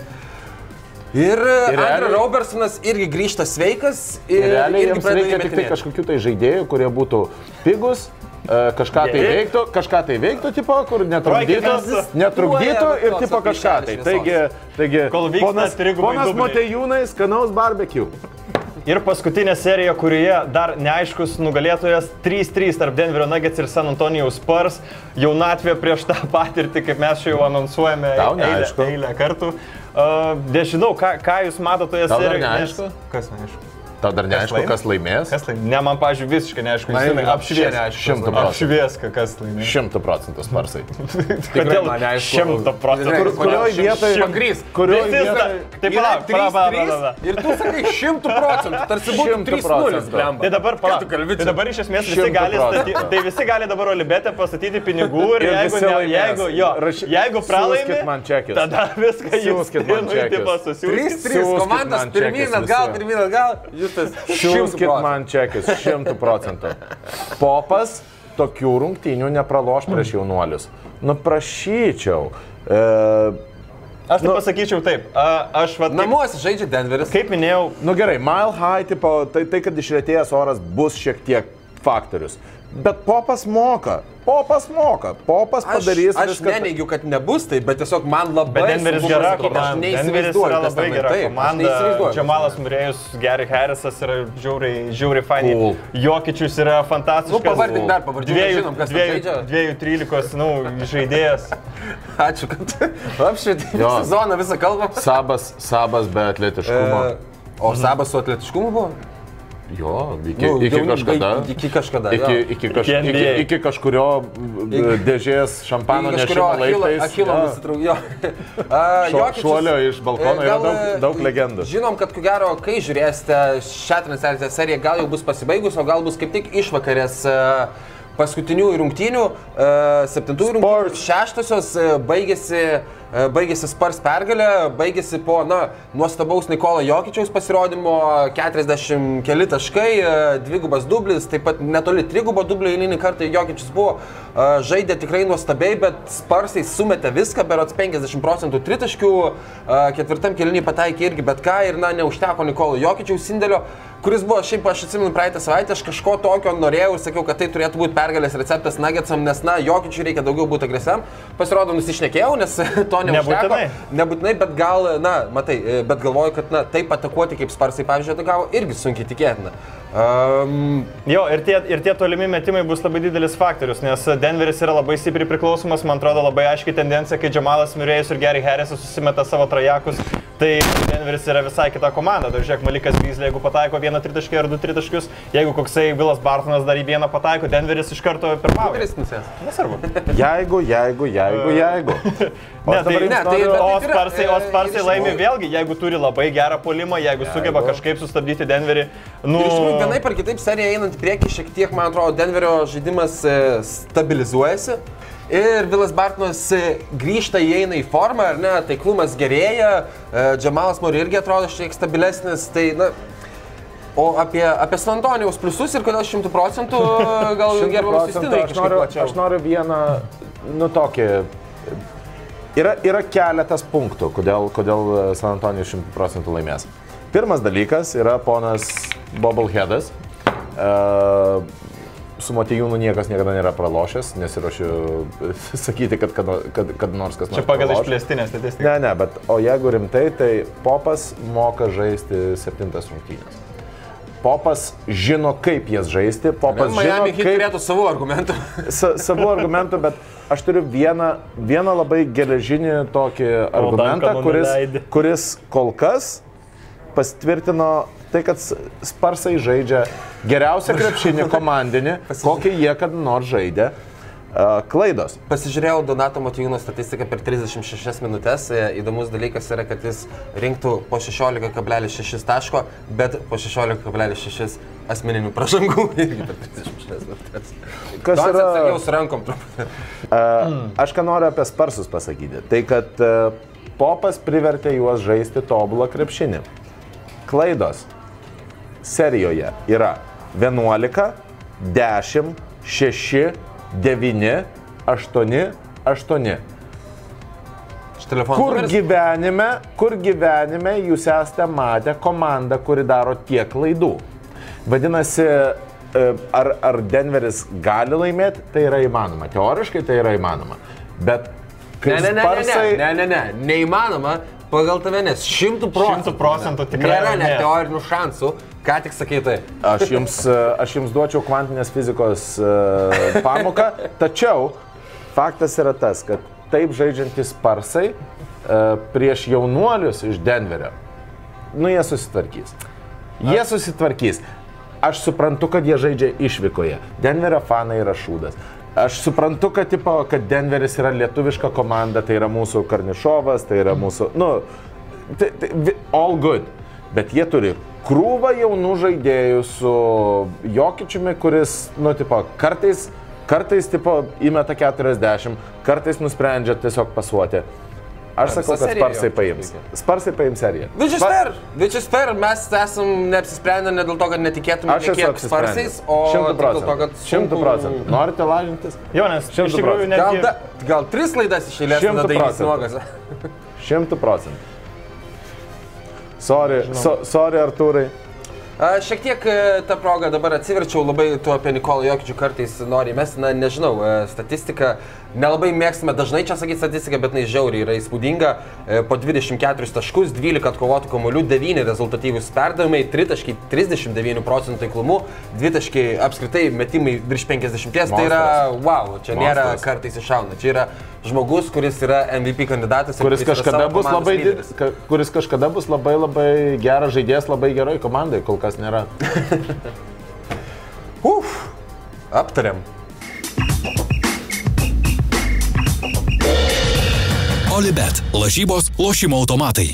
Ir, ir Andrew Robertsonas irgi grįžta sveikas. Ir, ir realiai irgi jiems reikia tik tai kažkokių tai žaidėjų, kurie būtų pigus, kažką tai veiktų, kažką tai veiktų, tipo, kur netrukdytų, netrukdytų ir tipo kažką tai. Taigi, taigi ponas, ponas Motejūnai, skanaus barbecue. Ir paskutinė serija, kurioje dar neaiškus nugalėtojas trys trys tarp Denverio Nuggets ir San Antonijaus Spurs. Jaunatvė prieš tą patirtį, kaip mes čia jau anonsuojame eilę, eilę kartų. Uh, nežinau, ką, ką jūs matote toje serijoje. Tau dar neaišku? Kas neaišku? Tau dar neaišku, kas laimės? Kas laimės? Ne, man, pavyzdžiui, visiškai neaišku. Apšvieska. Šimtų procentų. Apšvieska, kas laimės. Šimtų procentų Sparsai. Kodėl šimtų procentų? Kurioje vietoje? Pagrys. Kurioje vietoje? Taip, palauk, palauk, palauk. Ir tu sakai šimtų procentų. Tarsi būtų trys nulis. Tai dabar, palauk, tai dabar iš esmės visi gali statyti, tai visi gali dabar Olibete pastatyti pinigų ir jeigu, ne, jeigu, jo, jeigu pralaimi, tada viską jūs susiūskit. trys trys komandas, pirmyn atgal, pirmyn atgal. Siūskit man čekius, šimtų procentų. Popas tokių rungtynių nepraloš prieš jaunuolius. Nu, prašyčiau. E, aš tai nu, pasakyčiau taip. A, aš, va, namuose žaidžia Denveris. Kaip minėjau. Nu gerai, mile high, tipo, tai, tai kad išretėjęs oras bus šiek tiek faktorius. Bet Popas moka. Popas moka. Popas padarys aš, aš viską. Aš neneigiu, kad nebus tai, bet tiesiog man labai... Bet Denveris gera komanda. Denveris yra labai gera komanda. Džamalas Murėjus, Gary Harrisas yra žiauriai, žiauriai faini. Cool. Jokičius yra fantastiškas. Nu, pavardik dar, pavardik. Dviejų, žinom, kas dviejų, dviejų trylikos, nu, žaidėjas. Ačiū, kad apšvietė sezoną visą kalbą. Sabas, sabas be atletiškumo. E, o Sabas su atletiškumu buvo? Jo, iki, nu, iki kažkada. Iki kažkada, iki, iki, kaž, iki, iki kažkurio dėžės šampano nešimo laiptais. Achilo nusitraukė. Šuolio iš balkono yra daug, daug legendų. Žinom, kad ko gero, kai žiūrėsite šią transliaciją seriją, gal jau bus pasibaigus, o gal bus kaip tik išvakarės paskutinių rungtynių, septintųjų rungtynių, šeštosios baigėsi, baigėsi Spurs pergalė, baigėsi po, na, nuostabaus Nikola Jokičiaus pasirodymo, keturiasdešimt keli taškai, dvigubas dublis, taip pat netoli trigubo dublio eilinį kartą Jokičius buvo, žaidė tikrai nuostabiai, bet Spursai sumetė viską, berods penkiasdešimt procentų tritaškių, ketvirtam kėlinį pataikė irgi bet ką ir, na, neužteko Nikola Jokičiaus indėlio, kuris buvo, šiaip aš atsimenu praeitą savaitę, aš kažko tokio norėjau ir sakiau, kad tai turėtų būti pergalės receptas Nuggetsam, nes, na, Jokičiui reikia daugiau būti agresiam. Pasirodo, nusišnekėjau, nes to neužteko. Nebūtinai. Nebūtinai, bet gal, na, matai, bet galvoju, kad, na, taip atakuoti, kaip Spursai, pavyzdžiui, atakavo, irgi sunkiai tikėtina. Um, jo, ir tie, ir tie tolimi metimai bus labai didelis faktorius, nes Denveris yra labai stipriai priklausomas, man atrodo labai aiškiai tendencija, kai Jamalas Murray'us ir Gary Harrisas susimeta savo trajekus, tai Denveris yra visai kita komanda. Dar žiūrėk, Malikas Beasley, jeigu pataiko vieną tritaškį ar du tritaškius, jeigu koksai Willas Bartonas dar į vieną pataiko, Denveris iš karto pirmauja. Denveris nusės. Nesvarbu. Jeigu, jeigu, jeigu, jeigu. O Ne, tai, dabar jums ne, tai, noriu- o bet taip yra, Sparsai, o e, Sparsai iš laimi tikrųjų- vėlgi, jeigu turi labai gerą puolimą, jeigu sugeba Jeigu. kažkaip sustabdyti Denverį. Nu, Ir iš tikrųjų, vienaip ar kitaip serija einant į priekį, šiek tiek, man atrodo, Denverio žaidimas e, stabilizuojasi. Ir Willas Bartonas e, grįžta, įeina į formą, ar ne, taiklumas gerėja, e, Jamalas Murray irgi atrodo šiek tiek stabilesnis, tai, na, o apie, apie San Antonijaus pliusus ir kodėl šimtų procentų gal Šimtu gerbamas procentų. Justinai Aš kažkaip noriu, plačiau. aš noriu vieną, nu tokį, yra, yra keletas punktų, kodėl, kodėl San Antonijus šimtų procentų laimės. Pirmas dalykas yra ponas Bobbleheadas. Uh, su Motiejūnu niekas niekada nėra pralošęs, nesiruošiu sakyti, kad, kad, kad, kad nors kas nors čia pagal praloš. išplėstinę statistiką. Ne, ne, bet o jeigu rimtai, tai Popas moka žaisti septintas rungtynės. Popas žino, kaip jas žaisti, Popas žino, Miami Heat kaip... turėtų savų argumentų. Sa, savų argumentų, bet aš turiu vieną, vieną labai geležinį tokį argumentą, Duncan kuris, neleidi. kuris kol kas pasitvirtino tai, kad Sparsai žaidžia geriausią krepšinį komandinį, kokį jie kada nors žaidė. Uh, klaidos. Pasižiūrėjau Donato Motiejūno statistiką per trisdešimt šešias minutės. Įdomus dalykas yra, kad jis rinktų po šešiolika kablelis šeši taško, bet po šešiolika kablelis šeši asmeninių pražangų irgi per trisdešimt šešias minutės. Kas Doncas yra... atsakiau su rankom truputį. Uh, aš ką noriu apie Sparsus pasakyti, tai kad uh, Popas privertė juos žaisti tobulą krepšinį. Klaidos serijoje yra vienuolika, dešimt, šeši, devyni, aštuoni, aštuoni. Kur gyvenime, kur gyvenime jūs esate matę komandą, kuri daro tiek klaidų? Vadinasi, ar, ar Denveris gali laimėti, tai yra įmanoma. Teoriškai tai yra įmanoma. Bet kai Ne, ne, ne, Sparsai... ne, ne, ne, ne, neįmanoma pagal tave, nes šimtų procentų. Šimtų procentų tikrai Nėra net laimės. teorinių šansų, ką tik sakai tai. Aš jums, aš jums duočiau kvantinės fizikos uh, pamoką, tačiau faktas yra tas, kad taip žaidžiantys Sparsai uh, prieš jaunuolius iš Denverio, nu jie susitvarkys. Jie susitvarkys. Aš suprantu, kad jie žaidžia išvykoje. Denverio fanai yra šūdas. Aš suprantu, kad, tipo, kad Denveris yra lietuviška komanda, tai yra mūsų Karnišovas, tai yra mūsų, nu, tai, tai, all good. Bet jie turi krūvą jaunų žaidėjų su Jokičiumi, kuris, nu, tipo, kartais, kartais, tipo, įmeta keturiasdešimt, kartais nusprendžia tiesiog pasuoti. Aš sakau, kad Sparsai paims. Sparsai paims seriją. Which is fair, which is fair, mes esam neapsisprendę ne dėl to, kad netikėtume Aš esu kiek Sparsais, o šimtų tik dėl to, kad procentų. Šimtų procentų. Norite lažintis? Jo, nes iš Šimtu tikrųjų procentų. Gal, netgi... da, gal tris laidas iš eilės Šimtu tada dainys procentų. nuogas. Šimtų procentų. Sorry, so, sorry Artūrai. A, šiek tiek e, tą progą dabar atsiverčiau, labai tu apie Nikolą Jokičių kartais nori įmesti, na nežinau, e, statistika, nelabai mėgstame dažnai čia sakyti statistiką, bet jinai žiauriai yra įspūdinga, e, po dvidešimt keturis taškus, dvylika atkovotų kamuolių, devyni rezultatyvūs perdavimai, tritaškiai trisdešimt devyni procentų taiklumu, dvitaškiai apskritai metimai virš penkiasdešimt, tai yra wow, čia nėra Monstras. kartais iššauna, čia yra žmogus, kuris yra M V P kandidatas ir Kuris yra kažkada, savo bus komandos labai, did, lyderis. ka, kuris kažkada bus labai labai geras žaidėjas, labai geroj komandai, kol kas nėra. Uf, aptariam. Olibet. Lažybos, lošimo automatai.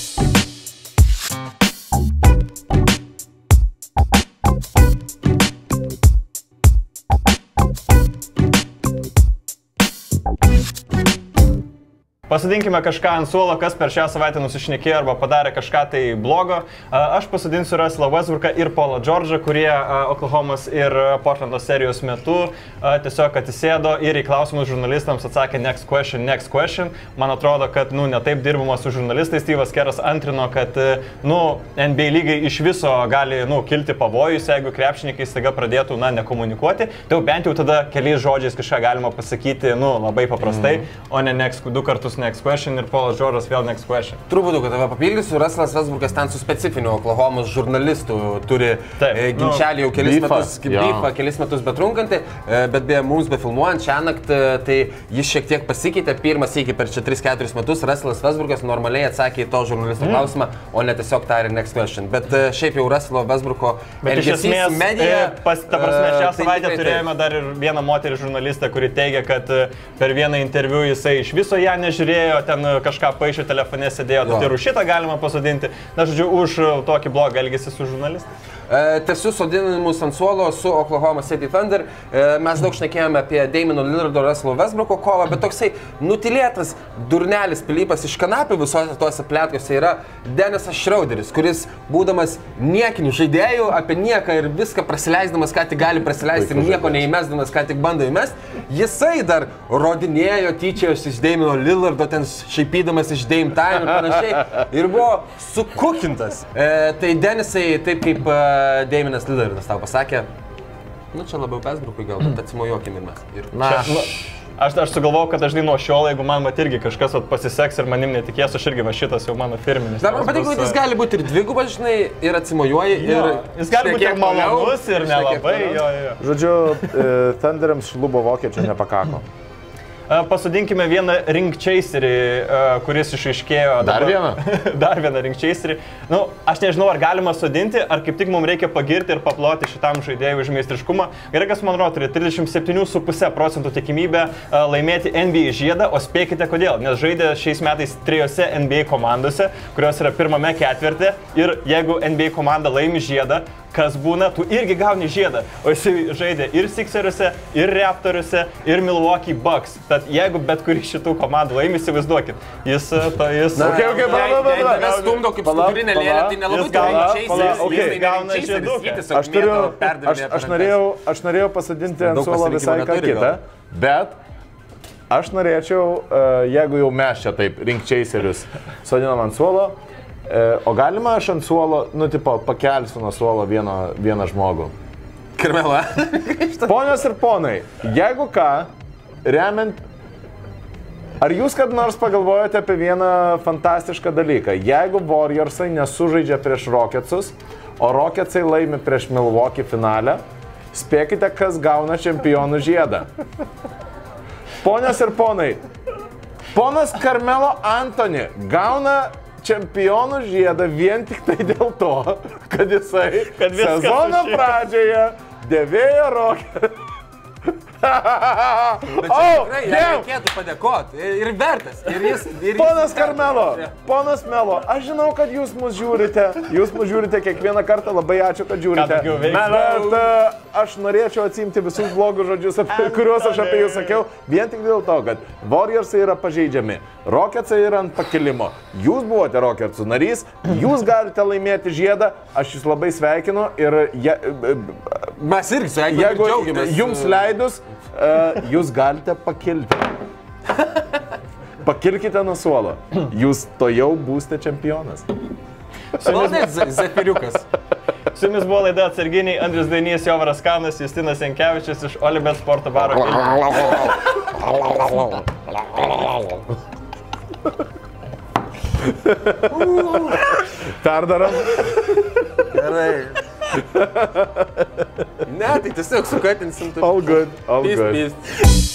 Pasodinkime kažką ant suolo, kas per šią savaitę nusišnekėjo arba padarė kažką tai blogo. Aš pasodinsiu Russellą Westbrooką ir Paulą George'ą, kurie Oklahomos ir Portlando serijos metu tiesiog atsisėdo ir į klausimus žurnalistams atsakė next question, next question. Man atrodo, kad nu, netaip dirbama su žurnalistais. Steve'as Keras antrino, kad nu, N B A lygai iš viso gali nu, kilti pavojus, jeigu krepšininkai staiga pradėtų na, nekomunikuoti. Tai jau bent jau tada keliais žodžiais kažką galima pasakyti nu, labai paprastai, mm. o ne next du kartus bus next question ir Paulas Džordžas vėl next question. Turbūt, kad tave papildysiu, Russellas Westbrookas ten su specifiniu Oklahomos žurnalistu turi Taip, e, ginčelį jau kelis beefą, metus, beefą, kelis metus betrunkantį, e, bet beje, mums befilmuojant šią naktį, tai jis šiek tiek pasikeitė, pirmas iki per čia tris keturis metus Russellas Westbrookas normaliai atsakė į to žurnalisto mm. klausimą, o ne tiesiog tarė next question. Bet e, šiaip jau Russello Westbrooko elgesys medija. Pas, ta prasme, šią uh, savaitę tai, turėjome tai. dar ir vieną moterį žurnalistę, kuri teigia, kad per vieną interviu jisai iš viso ją nežiūrėjo, ten kažką paišė, telefone sėdėjo, tad ir už šitą galima pasodinti. Na, žodžiu, už tokį blogą elgesį su žurnalistais. E, Tęsiu sodinimus ant suolo su Oklahoma City Thunder. E, mes daug šnekėjome apie Damino Lillardo Russello Westbrooko kovą, bet toksai nutilėtas durnelis Pilypas iš kanapių visose tuose plėtkose yra Denisas Schroederis, kuris būdamas niekinių žaidėjų apie nieką ir viską prasileisdamas, ką tik gali prasileisti ir nieko neįmesdamas, ką tik bando įmest, jisai dar rodinėjo, tyčiojosi iš Damino Lillardo, ten šaipydamas iš Dame Time ir panašiai ir buvo sukukintas. E, tai Denisai, taip kaip e, Daminas Lillardas tau pasakė, nu čia labiau Westbrookui gal, bet atsimojuokim ir mes. Ir... Na, čia, nu, aš, aš sugalvojau, kad dažnai nuo šiol, jeigu man mat irgi kažkas vat, pasiseks ir manim netikės, aš irgi va šitas jau mano firminis. Dar man patiko, kad jis gali būti ir dvigubas, žinai, ir atsimojuoji, ir... Jis gali būti ir malonus, ir nelabai, jo, jo. Žodžiu, Thunderams šlubo vokiečio nepakako. Pasodinkime vieną ring chaserį, kuris išaiškėjo. Dar dabar, vieną? Dar vieną ring chaserį. Nu, aš nežinau, ar galima sodinti, ar kaip tik mums reikia pagirti ir paploti šitam žaidėjui už meistriškumą. Gerai, kas man rodo, turi trisdešimt septyni su puse procentų tikimybę laimėti N B A žiedą, o spėkite kodėl. Nes žaidė šiais metais trijose N B A komandose, kurios yra pirmame ketvirte. Ir jeigu N B A komanda laimi žiedą, kas būna, tu irgi gauni žiedą. O jis žaidė ir Sixeriuose, ir Raptoriuose, ir Milwaukee Bucks. Tad jeigu bet kuri šitų komandų laimi, įsivaizduokit, jis to jis... Na, okay, okay, pala, pala, pala. Jei stumdo kaip skudurinė lėlė, tai nelabai gauna, gauna žieduką. Aš, turiu, aš, aš, norėjau, aš norėjau pasadinti ant suolo visai ką kitą, bet aš norėčiau, jeigu jau mes čia taip ring chaserius sodinam ant suolo, o galima aš ant suolo, nu, tipo, pakelsiu nuo suolo vieną, vieną žmogų. Karmela. Ponios ir ponai, jeigu ką, remiant, ar jūs kad nors pagalvojate apie vieną fantastišką dalyką? Jeigu Warriorsai nesužaidžia prieš Rocketsus, o Rocketsai laimi prieš Milwaukee finale, spėkite, kas gauna čempionų žiedą. Ponios ir ponai, ponas Carmelo Anthony gauna čempionų žiedą vien tik tai dėl to, kad jisai kad sezono pradžioje dėvėjo Rockets. Bet čia oh, tikrai jam reikėtų padėkoti ir vertas. Ir jis, ir ponas Carmelo, ponas Melo, aš žinau, kad jūs mus žiūrite, jūs mus žiūrite kiekvieną kartą, labai ačiū, kad žiūrite. Bet uh, aš norėčiau atsimti visus blogus žodžius, apie, kuriuos aš apie jūs sakiau, vien tik dėl to, kad Warriorsai yra pažeidžiami, Rocketsai yra ant pakilimo. Jūs buvote Rocketsų narys, jūs galite laimėti žiedą, aš jūs labai sveikinu ir je, mes irgi sveikiname, jeigu džiaugiamės. Jums leidus, uh, jūs galite pakilti. Pakilkite nuo suolo. Jūs to jau būsite čempionas. Svalnės Zefiriukas. Su jumis buvo laida Atsarginiai, Andrius Dainys, Jovaras Kanas, Justinas Jankevičius iš Olibet sporto baro. Perdaram. Gerai. Ne, tai tiesiog sukatinsim. All good, all peace, good. Peace.